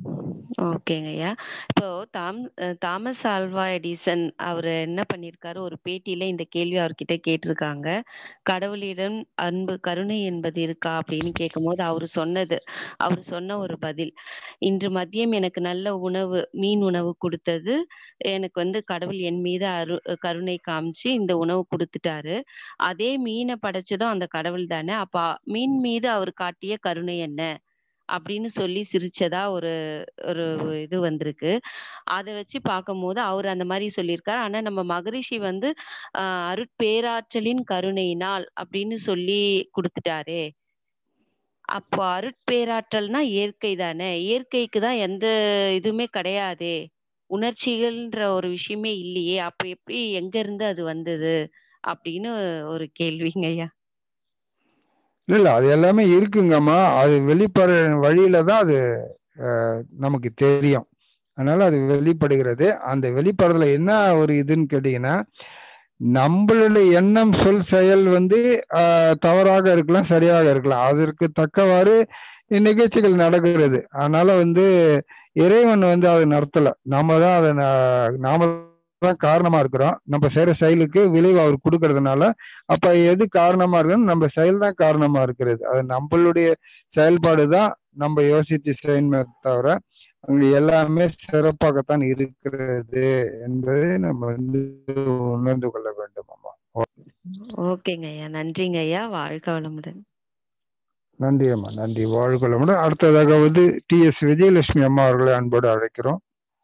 ஓகேங்க ஐயா. இப்போ தாம் தாமஸ் ஆல்வா எடிசன் அவர் என்ன பண்ணிருக்காரு, ஒரு பேட்டியில இந்த கேள்வி அவர்கிட்ட கேட்டிருக்காங்க, கடவுளிடம் அன்பு கருணை என்பது இருக்கா அப்படின்னு கேட்கும் போது அவரு சொன்னது அவரு சொன்ன ஒரு பதில், இன்று மதியம் எனக்கு நல்ல உணவு மீன் உணவு கொடுத்தது, எனக்கு வந்து கடவுள் என் மீது அரு கருணை காமிச்சு இந்த உணவு கொடுத்துட்டாரு, அதே மீனை படைச்சதும் அந்த கடவுள் தானே, அப்ப மீன் மீது அவர் காட்டிய கருணை என்ன அப்படின்னு சொல்லி சிரிச்சதா ஒரு ஒரு இது வந்திருக்கு. அதை வச்சு பார்க்கும் போது அவர் அந்த மாதிரி சொல்லியிருக்காரு. ஆனா நம்ம மகரிஷி வந்து ஆஹ் அருட்பேராற்றலின் கருணையினால் அப்படின்னு சொல்லி கொடுத்துட்டாரே, அப்போ அருட்பேராற்றல்னா இயற்கை தானே, இயற்கைக்கு தான் எந்த இதுவுமே கிடையாதே, உணர்ச்சிகள்ன்ற ஒரு விஷயமே இல்லையே, அப்ப எப்படி எங்க இருந்து அது வந்தது அப்படின்னு ஒரு கேள்விங்க ஐயா. இல்ல இல்ல அது எல்லாமே இருக்குங்கம்மா. அது வெளிப்பட வழியில தான் அது நமக்கு தெரியும். அதனால அது வெளிப்படுகிறது. அந்த வெளிப்படுறதுல என்ன ஒரு இதுன்னு கேட்டீங்கன்னா, நம்மளுடைய எண்ணம் சொல் செயல் வந்து ஆஹ் தவறாக இருக்கலாம், சரியாக இருக்கலாம். அதற்கு தக்கவாறு நிகழ்ச்சிகள் நடக்கிறது. அதனால வந்து இறைவன் வந்து அதை நடத்தல, நாம தான் அதை நாம தான் காரணமா இருக்கிறோம். நம்ம செய்யற செயலுக்கு விளைவு அவர் கொடுக்கறதுனால அப்ப எது காரணமா இருக்குன்னு நம்ம செயல் தான் காரணமா இருக்கிறது. அது நம்மளுடைய செயல்பாடு தான் நம்ம யோசித்து செய்யணுமே தவிர அங்க எல்லாமே சிறப்பாகத்தான் இருக்கிறது என்பதை நம்ம வந்து உணர்ந்து கொள்ள வேண்டும். அம்மா ஓகேங்க ஐயா, நன்றிங்க ஐயா. வாழ்க வளமுடன். நன்றி அம்மா, நன்றி. வாழ்க வளமுடன். அடுத்ததாக வந்து டி எஸ் விஜயலட்சுமி அம்மா அவர்களை அன்போடு அழைக்கிறோம்.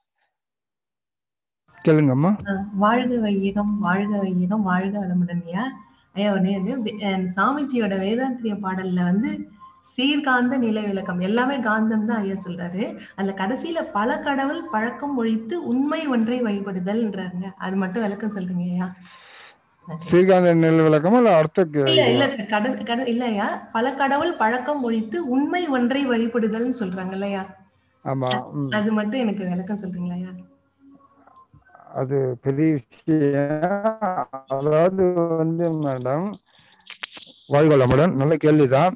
கேளுங்கம்மா. வாழ்க வையகம், வாழ்க வையகம், வாழ்க வளமுடன் ஐயா. ஐயா வந்து சாமிஜியோட வேதாந்திரிய பாடல்ல வந்து சீர்காந்த நிலை விளக்கம் எல்லாமே காந்தம் தான் ஐயா சொல்றாரு. அதுல கடைசியில பல கடவுள் பழக்கம் ஒழித்து உண்மை ஒன்றை வழிபடுதல்ன்றாருங்க, அது மட்டும் விளக்கம் சொல்றீங்க ஐயா? சீர்காந்த நிலை விளக்கம் இல்ல அர்த்தம் இல்ல இல்ல சார், கடல் கடல் இல்லையா, பல கடவுள் பழக்கம் ஒழித்து உண்மை ஒன்றை வழிபடுதல்னு சொல்றாங்க இல்லையா? ஆமா, அது மட்டும் எனக்கு விளக்கம் சொல்றீங்களா ஐயா? அது பெரிய விஷயம். அதாவது வந்து மேடம், வாழ்க வளமுடன், நல்ல கேள்விதான்.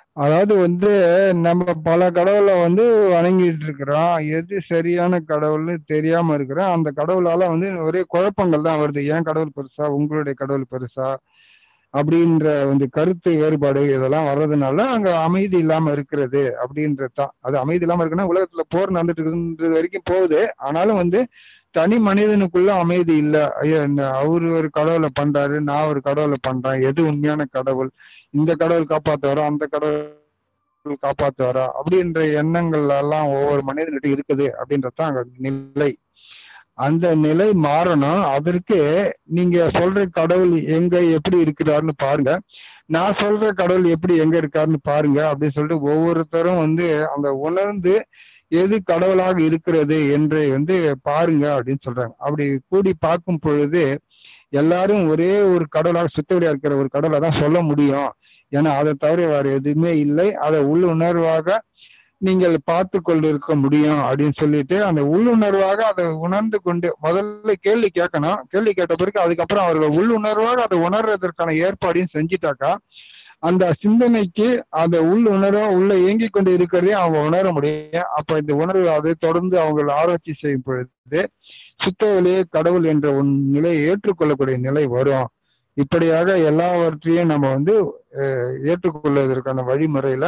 அதாவது வந்து நம்ம பல கடவுளை வந்து வணங்கிட்டு இருக்கிறோம். எது சரியான கடவுள்னு தெரியாம இருக்கிறோம். அந்த கடவுளால வந்து ஒரே குழப்பங்கள் தான் வருது. ஏன் கடவுள் பெருசா, உங்களுடைய கடவுள் பெருசா அப்படின்ற வந்து கருத்து வேறுபாடு இதெல்லாம் வர்றதுனால அங்க அமைதி இல்லாம இருக்கிறது அப்படின்றதுதான். அது அமைதி இல்லாம இருக்குன்னா உலகத்துல போர் நடந்துட்டு இருக்கிறது வரைக்கும் போகுது. ஆனாலும் வந்து தனி மனிதனுக்குள்ள அமைதி இல்ல. ஐயா அவரு ஒரு கடவுளை பண்றாரு, நான் ஒரு கடவுளை பண்றேன், எது உண்மையான கடவுள், இந்த கடவுள் காப்பாத்துவாரா, அந்த கடவுள் காப்பாத்துவாரா அப்படின்ற எண்ணங்கள் எல்லாம் ஒவ்வொரு மனிதன்கிட்ட இருக்குது அப்படின்றதுதான் அங்க நிலை. அந்த நிலை மாறணும். அதற்கு நீங்க சொல்ற கடவுள் எங்க எப்படி இருக்கிறாருன்னு பாருங்க, நான் சொல்ற கடவுள் எப்படி எங்க இருக்காருன்னு பாருங்க அப்படின்னு சொல்லிட்டு ஒவ்வொருத்தரும் வந்து அந்த உணர்ந்து எது கடவுளாக இருக்கிறது என்று வந்து பாருங்க அப்படின்னு சொல்றாங்க. அப்படி கூடி பார்க்கும் பொழுது எல்லாரும் ஒரே ஒரு கடவுளாக சுத்தவழியா இருக்கிற ஒரு கடவுளை தான் சொல்ல முடியும். ஏன்னா அதை தவிர வேற எதுவுமே இல்லை. அதை உள்ளுணர்வாக நீங்கள் பார்த்து கொண்டு இருக்க முடியும் அப்படின்னு சொல்லிட்டு அந்த உள்ளுணர்வாக அதை உணர்ந்து கொண்டு முதல்ல கேள்வி கேட்கணும். கேள்வி கேட்ட பிறகு அதுக்கப்புறம் அவர்கள் உள்ளுணர்வாக அதை உணர்றதற்கான ஏற்பாடையும் செஞ்சுட்டாக்கா அந்த சிந்தனைக்கு அந்த உள் உணர்வா உள்ள இயங்கி கொண்டு இருக்கிறதே அவங்க உணர முடியும். அப்ப இந்த உணர்வு அதை தொடர்ந்து அவங்க ஆராய்ச்சி செய்யும் பொழுது சுத்த வெளியே கடவுள் என்ற ஒரு நிலையை ஏற்றுக்கொள்ளக்கூடிய நிலை வரும். இப்படியாக எல்லாவற்றையும் நம்ம வந்து ஏற்றுக்கொள்வதற்கான வழிமுறையில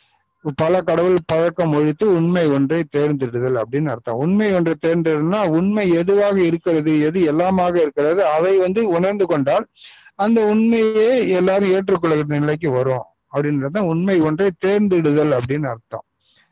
பல கடவுள் பழக்கம் ஒழித்து உண்மை ஒன்றை தேர்ந்தெடுதல் அப்படின்னு அர்த்தம். உண்மை ஒன்றை தேர்ந்தெடுனா உண்மை எதுவாக இருக்கிறது, எது எல்லாமாக இருக்கிறது, அதை வந்து உணர்ந்து கொண்டால் அந்த உண்மையே எல்லாரும் ஏற்றுக்கொள்கிற நிலைக்கு வரும் அப்படின்றத உண்மை ஒன்றை தேர்ந்தெடுதல் அப்படின்னு அர்த்தம்.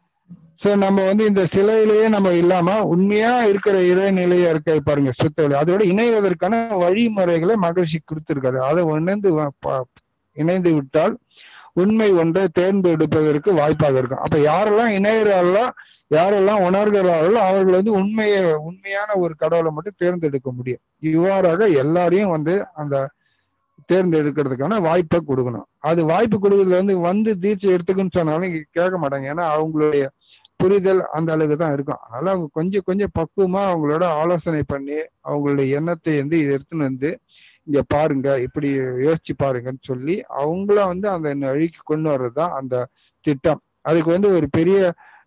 சோ நம்ம வந்து இந்த சிலையிலேயே நம்ம இல்லாம உண்மையா இருக்கிற இறைநிலையா இருக்க பாருங்க சுத்தவெளி, அதோட இணைவதற்கான வழிமுறைகளை மகிழ்ச்சி கொடுத்திருக்காரு. அதை உணர்ந்து இணைந்து விட்டால் உண்மை ஒன்றை தேர்ந்தெடுப்பதற்கு வாய்ப்பாக இருக்கும். அப்ப யாரெல்லாம் இணைகிறார்களோ யாரெல்லாம் உணர்கிறார்களோ அவர்கள் வந்து உண்மையை உண்மையான ஒரு கடவுளை மட்டும் தேர்ந்தெடுக்க முடியும். இவ்வாறாக எல்லாரையும் வந்து அந்த தேர்ந்தெடுக்கிறதுக்கான வாய்ப்பை கொடுக்கணும். அது வாய்ப்பு கொடுக்கறதுல வந்து வந்து தீட்சை எடுத்துக்குன்னு சொன்னாலும் கேட்க மாட்டாங்க. ஏன்னா அவங்களுடைய புரிதல் அந்த அளவுக்கு தான் இருக்கும். அதனால அவங்க கொஞ்சம் கொஞ்சம் பக்குவமா அவங்களோட ஆலோசனை பண்ணி அவங்களுடைய எண்ணத்தை வந்து எடுத்துன்னு வந்து இங்க பாருங்க, இப்படி யோசிச்சு பாருங்கன்னு சொல்லி அவங்கள வந்து அந்த வழிக்கு கொண்டு வர்றதுதான் அந்த திட்டம். அதுக்கு வந்து ஒரு பெரிய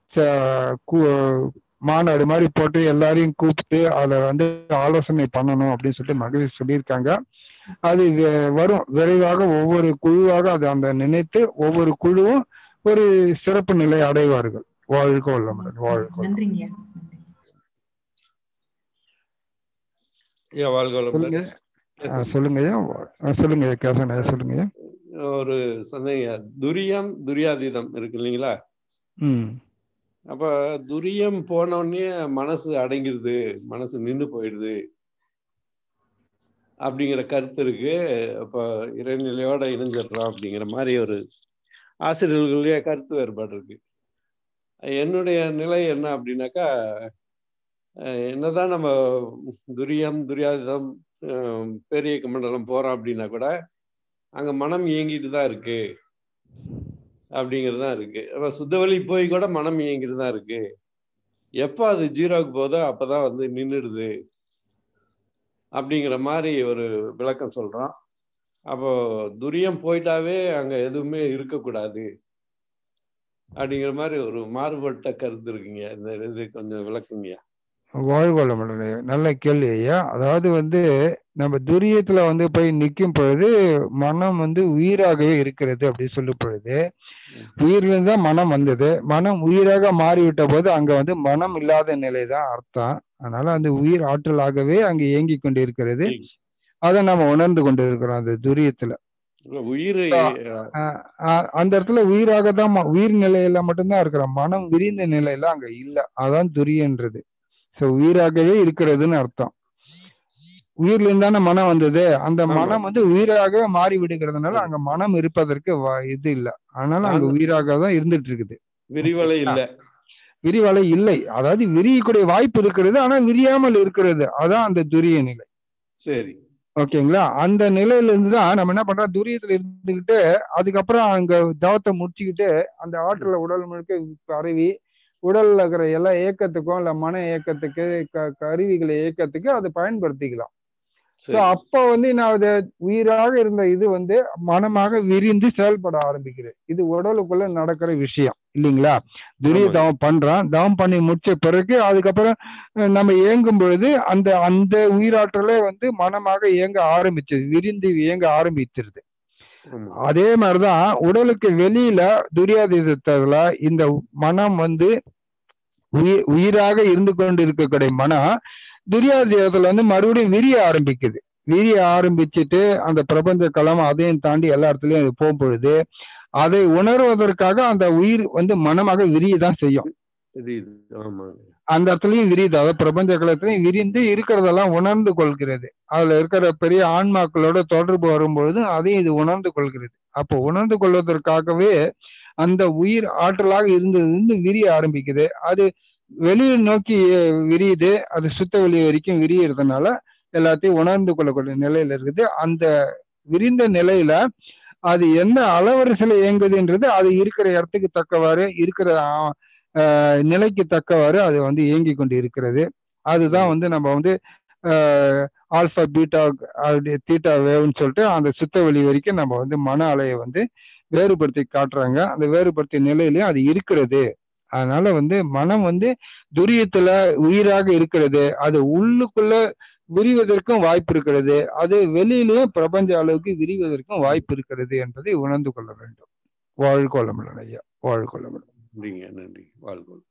மாநாடு மாதிரி போட்டு எல்லாரையும் கூப்பிட்டு அதை வந்து ஆலோசனை பண்ணணும் அப்படின்னு சொல்லிட்டு மகிழ்ச்சி சொல்லியிருக்காங்க. அது வரும் விரைவாக ஒவ்வொரு குழுவாக அதை அந்த நினைத்து ஒவ்வொரு குழுவும் ஒரு சிறப்பு நிலை அடைவார்கள். வாழ்க வளமுடன். வாழ்க நன்றிங்க. சொல்லுங்க சொல்லுங்க சொல்லுங்க கேசன் சொல்லுங்க. ஒரு சந்தேகம், துரியம் துரியாதீதம் இருக்கு இல்லைங்களா? ம் அப்ப துரியம் போனோடனே மனசு அடங்கிடுது, மனசு நின்று போயிடுது அப்படிங்கிற கருத்து இருக்கு. அப்போ இறைநிலையோட இணைஞ்சிடறோம் அப்படிங்கிற மாதிரி ஒரு ஆசிரியர்களுடைய கருத்து வேறுபாடு இருக்கு. என்னுடைய நிலை என்ன அப்படின்னாக்கா, என்னதான் நம்ம துரியம் துரியாதீதம் பேரியக்க மண்டலம் போறோம் அப்படின்னா கூட அங்க மனம் இயங்கிட்டு தான் இருக்கு அப்படிங்கிறது தான் இருக்கு. அப்ப சுத்தவெளி போய் கூட மனம் இயங்கிட்டு தான் இருக்கு. எப்போ அது ஜீரோவுக்கு போதோ அப்பதான் வந்து நின்றுடுது அப்படிங்கிற மாதிரி ஒரு விளக்கம் சொல்றோம். அப்போ துரியம் போயிட்டாவே அங்க எதுவுமே இருக்கக்கூடாது அப்படிங்கிற மாதிரி ஒரு மாறுபட்ட கருத்து இருக்குங்க. இந்த இது கொஞ்சம் விளக்குங்க. வாழ்க வளமுடன். நல்ல கேள்வி ஐயா. அதாவது வந்து நம்ம துரியத்துல வந்து போய் நிற்கும் பொழுது மனம் வந்து உயிராகவே இருக்கிறது அப்படின்னு சொல்லும் பொழுது உயிர்லேருந்து தான் மனம் வந்தது. மனம் உயிராக மாறிவிட்ட போது அங்க வந்து மனம் இல்லாத நிலை தான் அர்த்தம். அதனால அந்த உயிர் ஆற்றலாகவே அங்க இயங்கி கொண்டு இருக்கிறது. அதை நம்ம உணர்ந்து கொண்டு இருக்கிறோம் அந்த துரியத்துல. உயிர் அந்த இடத்துல உயிராக தான் உயிர் நிலையில மட்டும்தான் இருக்கிறோம். மனம் விரிந்த நிலையில அங்க இல்லை. அதான் துரியன்றது. ஸோ உயிராகவே இருக்கிறதுன்னு அர்த்தம். உயிர்ல இருந்தானே மனம் வந்தது. அந்த மனம் வந்து உயிராகவே மாறி விடுகிறதுனால அங்க மனம் இருப்பதற்கு இது இல்லை. அதனால அங்க உயிராக தான் இருந்துட்டு இருக்குது. விரிவலை இல்லை. விரிவலை இல்லை. அதாவது விரியக்கூடிய வாய்ப்பு இருக்கிறது, ஆனா விரியாமல் இருக்கிறது. அதான் அந்த துரிய நிலை. சரி, ஓகேங்களா? அந்த நிலையில இருந்துதான் நம்ம என்ன பண்றோம், துரியத்துல இருந்துகிட்டு அதுக்கப்புறம் அங்க தவத்தை முடிச்சுக்கிட்டு அந்த ஆற்றல உடல் முழுக்க பரவி உடல்ல இருக்கிற எல்லா இயக்கத்துக்கும் இல்ல மன இயக்கத்துக்கு க கருவிகளை இயக்கத்துக்கு அதை பயன்படுத்திக்கலாம். ஸோ அப்போ வந்து நான் அது உயிராக இருந்த இது வந்து மனமாக விரிந்து செயல்பட ஆரம்பிக்குது. இது உடலுக்குள்ள நடக்கிற விஷயம் இல்லைங்களா? துரிய தவம் பண்றான், தவம் பண்ணி முடிச்ச பிறகு அதுக்கப்புறம் நம்ம இயங்கும் பொழுது அந்த அந்த உயிராற்றலே வந்து மனமாக இயங்க ஆரம்பிச்சது, விரிந்து இயங்க ஆரம்பிச்சிருது. அதே மாதிரிதான் உடலுக்கு வெளியில துரியாதீதத்துல இந்த மனம் வந்து உயிர் உயிராக இருந்து கொண்டு இருக்கக்கூடிய மனம் துரியாதீதத்துல வந்து மறுபடியும் விரிய ஆரம்பிக்குது. விரிய ஆரம்பிச்சுட்டு அந்த பிரபஞ்ச களம் அதையும் தாண்டி எல்லா இடத்துலயும் அது போகும் பொழுது அதை உணர்வதற்காக அந்த உயிர் வந்து மனமாக விரியதான் செய்யும். அந்த இடத்துலயும் விரியுது, அதாவது பிரபஞ்ச களத்திலையும் விரிந்து இருக்கிறதெல்லாம் உணர்ந்து கொள்கிறது. அதுல இருக்கிற பெரிய ஆன்மாக்களோட தொடர்பு வரும்பொழுது அதையும் இது உணர்ந்து கொள்கிறது. அப்போ உணர்ந்து கொள்வதற்காகவே அந்த உயிர் ஆற்றலாக இருந்து விரிய ஆரம்பிக்குது. அது வெளியை நோக்கி விரியுது, அது சுத்த வெளி வரைக்கும் விரியறதுனால எல்லாத்தையும் உணர்ந்து கொள்ளக்கூடிய நிலையில இருக்குது. அந்த விரிந்த நிலையில அது என்ன அளவரிசையில இயங்குதுன்றது அது இருக்கிற இடத்துக்கு தக்கவாறு இருக்கிற ஆஹ் நிலைக்கு தக்கவாறு அது வந்து இயங்கி கொண்டு இருக்கிறது. அதுதான் வந்து நம்ம வந்து ஆஹ் ஆல்பா பீட்டா தீட்டா வேவ்னு சொல்லிட்டு அந்த சுத்த வெளி வரைக்கும் நம்ம வந்து மன அலையை வந்து வேறுபடுத்தி காட்டுறாங்க. அந்த வேறுபடுத்திய நிலையிலயும் அது இருக்கிறது. அதனால வந்து மனம் வந்து துரியத்துல உயிராக இருக்கிறது. அது உள்ளுக்குள்ள விரிவதற்கும் வாய்ப்பு இருக்கிறது, அது வெளியிலேயும் பிரபஞ்ச அளவுக்கு விரிவதற்கும் வாய்ப்பு இருக்கிறது என்பதை உணர்ந்து கொள்ள வேண்டும். வாழ்கொள்ளமுடன் ஐயா, வாழ்கொள்ளமுடன். நன்றிங்க, நன்றி, வாழ்கொள்ள.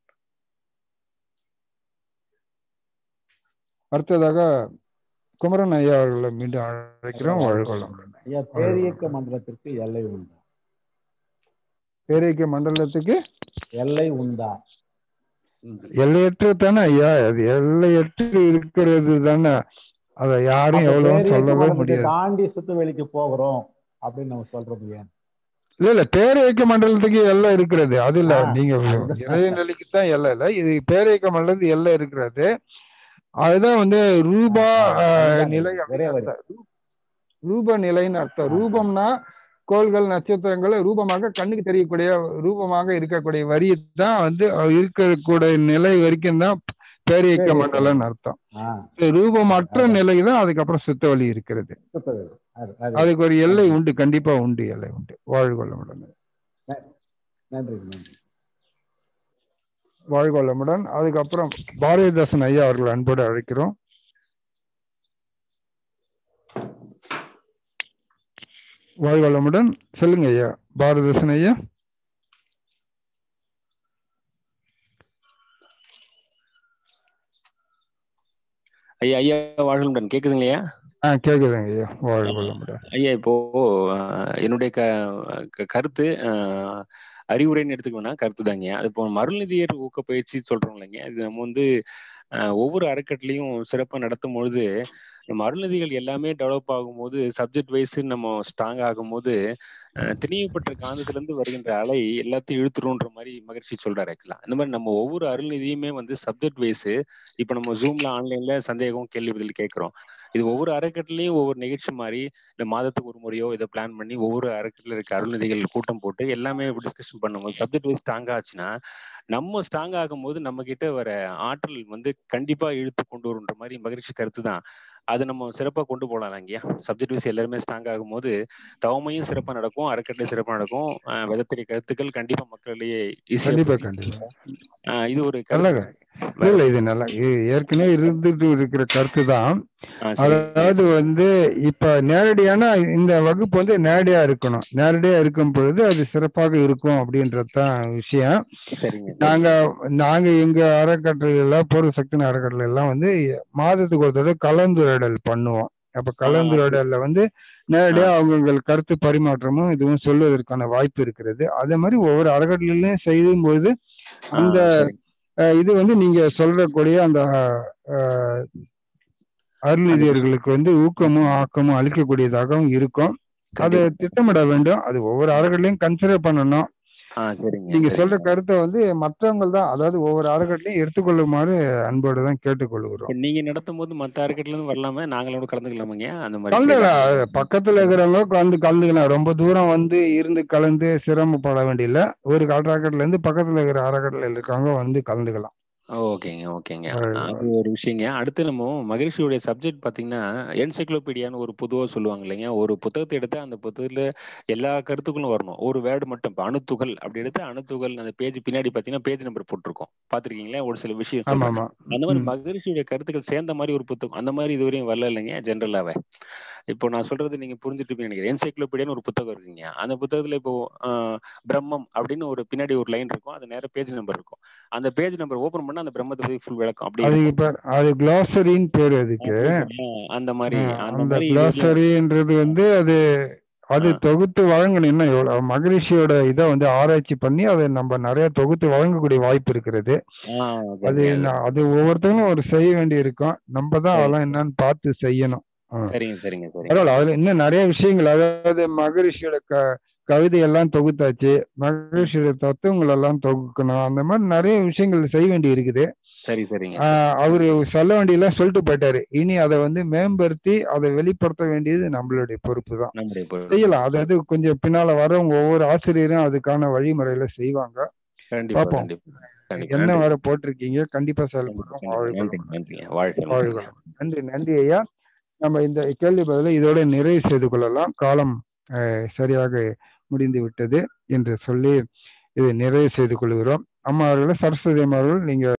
அடுத்ததாக குமரன் ஐயா அவர்களை மீண்டும் அழைக்கிறோம். வாழ்கொள்ளமுடன் ஐயா. பேரியக்க மண்டலத்திற்கு எல்லை உண்டா? பேரியக்க மண்டலத்துக்கு எல்லை உண்டா? எல்லையற்ற தானே ஐயா, அது எல்லையற்று இருக்கிறது தானே. அத யாரும் எவ்வளவு சொல்லவே முடியாது. தாண்டி சுத்து வெளிக்கு போகிறோம் அப்படின்னு நம்ம சொல்றது ஏன்? இல்ல இல்ல, பேரியக்க மண்டலத்துக்கு எல்லை இருக்கிறது. அது இல்ல, நீங்க இறைநிலைக்கு தான் எல்லை இல்ல, இது பேரியக்க மண்டலத்துக்கு எல்லை இருக்கிறது. அதுதான் வந்து ரூபா நிலை, ரூப நிலைன்னு அர்த்தம். ரூபம்னா கோள்கள் நட்சத்திரங்கள் ரூபமாக கண்ணுக்கு தெரியக்கூடிய ரூபமாக இருக்கக்கூடிய வரி தான் வந்து இருக்கக்கூடிய நிலை வரைக்கும் தான் பேரியக்க மண்டலம்னு அர்த்தம். ரூபமற்ற நிலை தான் அதுக்கப்புறம் சுத்த வழி இருக்கிறது. அதுக்கு ஒரு எல்லை உண்டு, கண்டிப்பா உண்டு, எல்லை உண்டு. வாழ்கொள்ளமுடன். நன்றி, வாழ்கொள்ளமுடன். அதுக்கப்புறம் பாரதிதாசன் ஐயா அவர்கள் அன்போடு அழைக்கிறோம். வாழ்வளமுடன். சொல்லுங்க ஐயா, பாரதிதாசன் ஐயா. ஐயா ஐயா வாழ்வளமுடன். கேக்குதுங்களா? ஆ கேக்குதுங்க ஐயா, வாழ்வளமுடன். ஐயா இப்போ என்னுடைய க கருத்து அறிவுரைன்னு எடுத்துக்கணும்னா கருத்து தாங்க. அது இப்போ மருள்நிதியர் ஊக்க பயிற்சி சொல்றோம் இல்லைங்க, இது நம்ம வந்து ஒவ்வொரு அறக்கட்டளையும் சிறப்பாக நடத்தும் பொழுது நம்ம அருள்நிதிகள் எல்லாமே டெவலப் ஆகும்போது சப்ஜெக்ட் வைஸ் நம்ம ஸ்ட்ராங் ஆகும்போது திணியப்பட்ட காந்தத்துல இருந்து வருகின்ற அலை எல்லாத்தையும் இழுத்துருன்ற மாதிரி மகிழ்ச்சி சொல்றாரு. ஆக்சுவலா இந்த மாதிரி நம்ம ஒவ்வொரு அருள்நிதியுமே வந்து சப்ஜெக்ட் வைஸ் இப்ப நம்ம ஜூம்ல ஆன்லைன்ல சந்தேகம் கேள்வி பதில் கேட்கிறோம். இது ஒவ்வொரு அறக்கட்டளையும் ஒவ்வொரு நிகழ்ச்சி மாதிரி இந்த மாதத்துக்கு ஒரு முறையோ இதை பிளான் பண்ணி ஒவ்வொரு அறக்கட்டளையில் இருக்க அருள்நிதிகள் கூட்டம் போட்டு எல்லாமே டிஸ்கஷன் பண்ணும்போது சப்ஜெக்ட் வைஸ் ஸ்ட்ராங் ஆச்சுன்னா நம்ம ஸ்ட்ராங் ஆகும் போது நம்ம கிட்ட வர ஆற்றல் வந்து கண்டிப்பா இழுத்து கொண்டு வருன்ற மாதிரி மகிழ்ச்சி கருத்து தான். அது நம்ம சிறப்பாக கொண்டு போகலாம் இல்லையா? சப்ஜெக்ட் வைஸ் எல்லாருமே ஸ்ட்ராங் ஆகும் போது தவமையும் சிறப்பாக நடக்கும், அறக்கட்டளை சிறப்பாக நடக்கும். விதத்திரிய கருத்துக்கள் கண்டிப்பா மக்களிடையே ஈஸியா. இது ஒரு கருத்து இல்ல, இது நல்லா ஏற்கனவே இருந்துட்டு இருக்கிற கருத்து தான். அதாவது வந்து இப்ப நேரடியான இந்த வகுப்பு வந்து நேரடியா இருக்கணும், நேரடியா இருக்கும் பொழுது அது சிறப்பாக இருக்கும் அப்படின்றதுதான் விஷயம். நாங்க நாங்க எங்க அறக்கட்டளையில பூர்வ சக்தி அறக்கட்டளை எல்லாம் வந்து மாதத்துக்கு ஒரு தடவை கலந்துரையாடல் பண்ணுவோம். அப்ப கலந்துரையாடல்ல வந்து நேரடியா அவங்க கருத்து பரிமாற்றமும் இதுவும் சொல்வதற்கான வாய்ப்பு இருக்கிறது. அதே மாதிரி ஒவ்வொரு அறக்கட்டளையிலையும் செய்யும் பொழுது அந்த இது வந்து நீங்க சொல்றக்கூடிய அந்த அருள்நிதியர்களுக்கு வந்து ஊக்கமும் ஆக்கமும் அளிக்கக்கூடியதாகவும் இருக்கும். அதை திட்டமிட வேண்டும். அது ஒவ்வொரு அறக்கட்டளையும் கன்சிடர் பண்ணணும். நீங்க சொல்ற கருத்தை வந்து மற்றவங்க தான், அதாவது ஒவ்வொரு அறக்கட்டளையும் எடுத்துக்கொள்ளுமாறு அன்போடு தான் கேட்டுக்கொள்கிறோம். நீங்க நடத்தும் போது மற்ற அறக்கட்டளைல இருந்து வரலாமா, நாங்களோட கலந்துக்கலாமாங்க? அந்த மாதிரி கலந்துக்கலாம், பக்கத்துல இருக்கிறவங்க கலந்து கலந்துக்கலாம். ரொம்ப தூரம் வந்து இருந்து கலந்து சிரமப்பட வேண்டியதில்லை. ஒரு அறக்கட்டளைல இருந்து பக்கத்துல இருக்கிற அறக்கட்டளையில் இருக்கவங்க வந்து கலந்துக்கலாம். ஓகேங்க, ஓகேங்க. அது ஒரு விஷயங்க. அடுத்து நம்ம மகரிஷியுடைய சப்ஜெக்ட் பார்த்தீங்கன்னா, என்சைக்ளோபீடியான்னு ஒரு பொதுவா சொல்லுவாங்க இல்லைங்க. ஒரு புத்தகத்த எடுத்தா அந்த புத்தகத்துல எல்லா கருத்துக்களும் வரணும். ஒரு வேர்டு மட்டும் இப்ப அணுத்துகள் அப்படி எடுத்தா அணுத்துகள் அந்த பேஜ் பின்னாடி பார்த்தீங்கன்னா, பேஜ் நம்பர் போட்டிருக்கும். பார்த்துருக்கீங்களா? ஒரு சில விஷயம் சொல்றேன். ஆமாமா. அந்த மாரி ம். மகரிஷியுடைய கருத்துக்கள் சேர்ந்த மாரி ஒரு புத்தகம். அந்த மாரி இதுவரையும் வரல இல்லைங்க ஜெனரலாவே. இப்போ நான் சொல்றது நீங்க புரிஞ்சுட்டுருப்பீங்கன்னு நினைக்கிறேன். என்சைக்ளோபீடியான்னு ஒரு புத்தகம் இருக்குங்க. அந்த புத்தகத்துல இப்போ அ பிரம்மம் அப்படின்னு ஒரு பின்னாடி ஒரு லைன் இருக்கும். அது நேரா பேஜ் நம்பர் இருக்கும். அந்த பேஜ் நம்பர் ஓப்பன் பண்ணா அந்த பிரம்மத்தை பத்தி ஃபுல் விளக்கம் அப்படி அது இருக்கும். இப்ப அது குளோசரின்னு பேரு அதுக்கு. அந்த மாதிரி ஆ, அந்த அந்த மாதிரி இது வந்து குளோசரின்றது வந்து அது அது ஆ. தொகுத்து வழங்கணும். இன்னும் எவ்வளவு மகரிஷியோட இதை வந்து ஆராய்ச்சி பண்ணி அதை நம்ம நிறைய தொகுத்து வழங்கக்கூடிய வாய்ப்பு இருக்கிறது. ஆ, அது சரிங்க. அது நா- அது ஒவ்வொருத்தவங்களும் ஒரு செய்ய வேண்டி இருக்கும். நம்ம தான் சரி. அதெல்லாம் என்னன்னு பார்த்து செய்யணும். ஆ. சரிங்க, சரிங்க, சரிங்க. பரவாயில்ல. அதுல இன்னும் நிறைய விஷயங்கள், அதாவது மகரிஷியோட க கவிதை எல்லாம் தொகுத்தாச்சு. மகரிஷியோட தத்துவங்கள் எல்லாம் தொகுக்கணும். அந்த மாதிரி நிறைய விஷயங்கள் செய்ய வேண்டி இருக்குது. சரி, சரிங்க. ஆஹ் அவரு சொல்ல வேண்டியெல்லாம் சொல்லிட்டு போயிட்டாரு. இனி அதை வந்து மேம்படுத்தி அதை வெளிப்படுத்த வேண்டியது நம்மளுடைய பொறுப்பு தான். நம்முடைய பொறுப்பு. செய்யலாம். அதாவது கொஞ்சம் பின்னால வரவங்க ஒவ்வொரு ஆசிரியரும் அதுக்கான வழிமுறையில செய்வாங்க. கண்டிப்பா, பார்ப்போம். கண்டிப்பா, கண்டிப்பா. என்ன நன்றி. வர போட்டிருக்கீங்க, கண்டிப்பா கண்டிப்பா, செயல்படுறோம். கண்டிப்பா. வாழ்க நன்றி, வளமுடன். நன்றிங்க. வாழ்க வாழ்க வளமுடன். வளமுடன். நன்றி, நன்றி ஐயா. நம்ம இந்த கேள்வி பதிலை இதோட நிறைவு செய்து கொள்ளலாம். காலம் அஹ், சரியாக முடிந்து விட்டது என்று சொல்லி இதை நிறைவு செய்து கொள்கிறோம். அம்மா அவர்களே, சரஸ்வதி அம்மா அவர்கள், நீங்க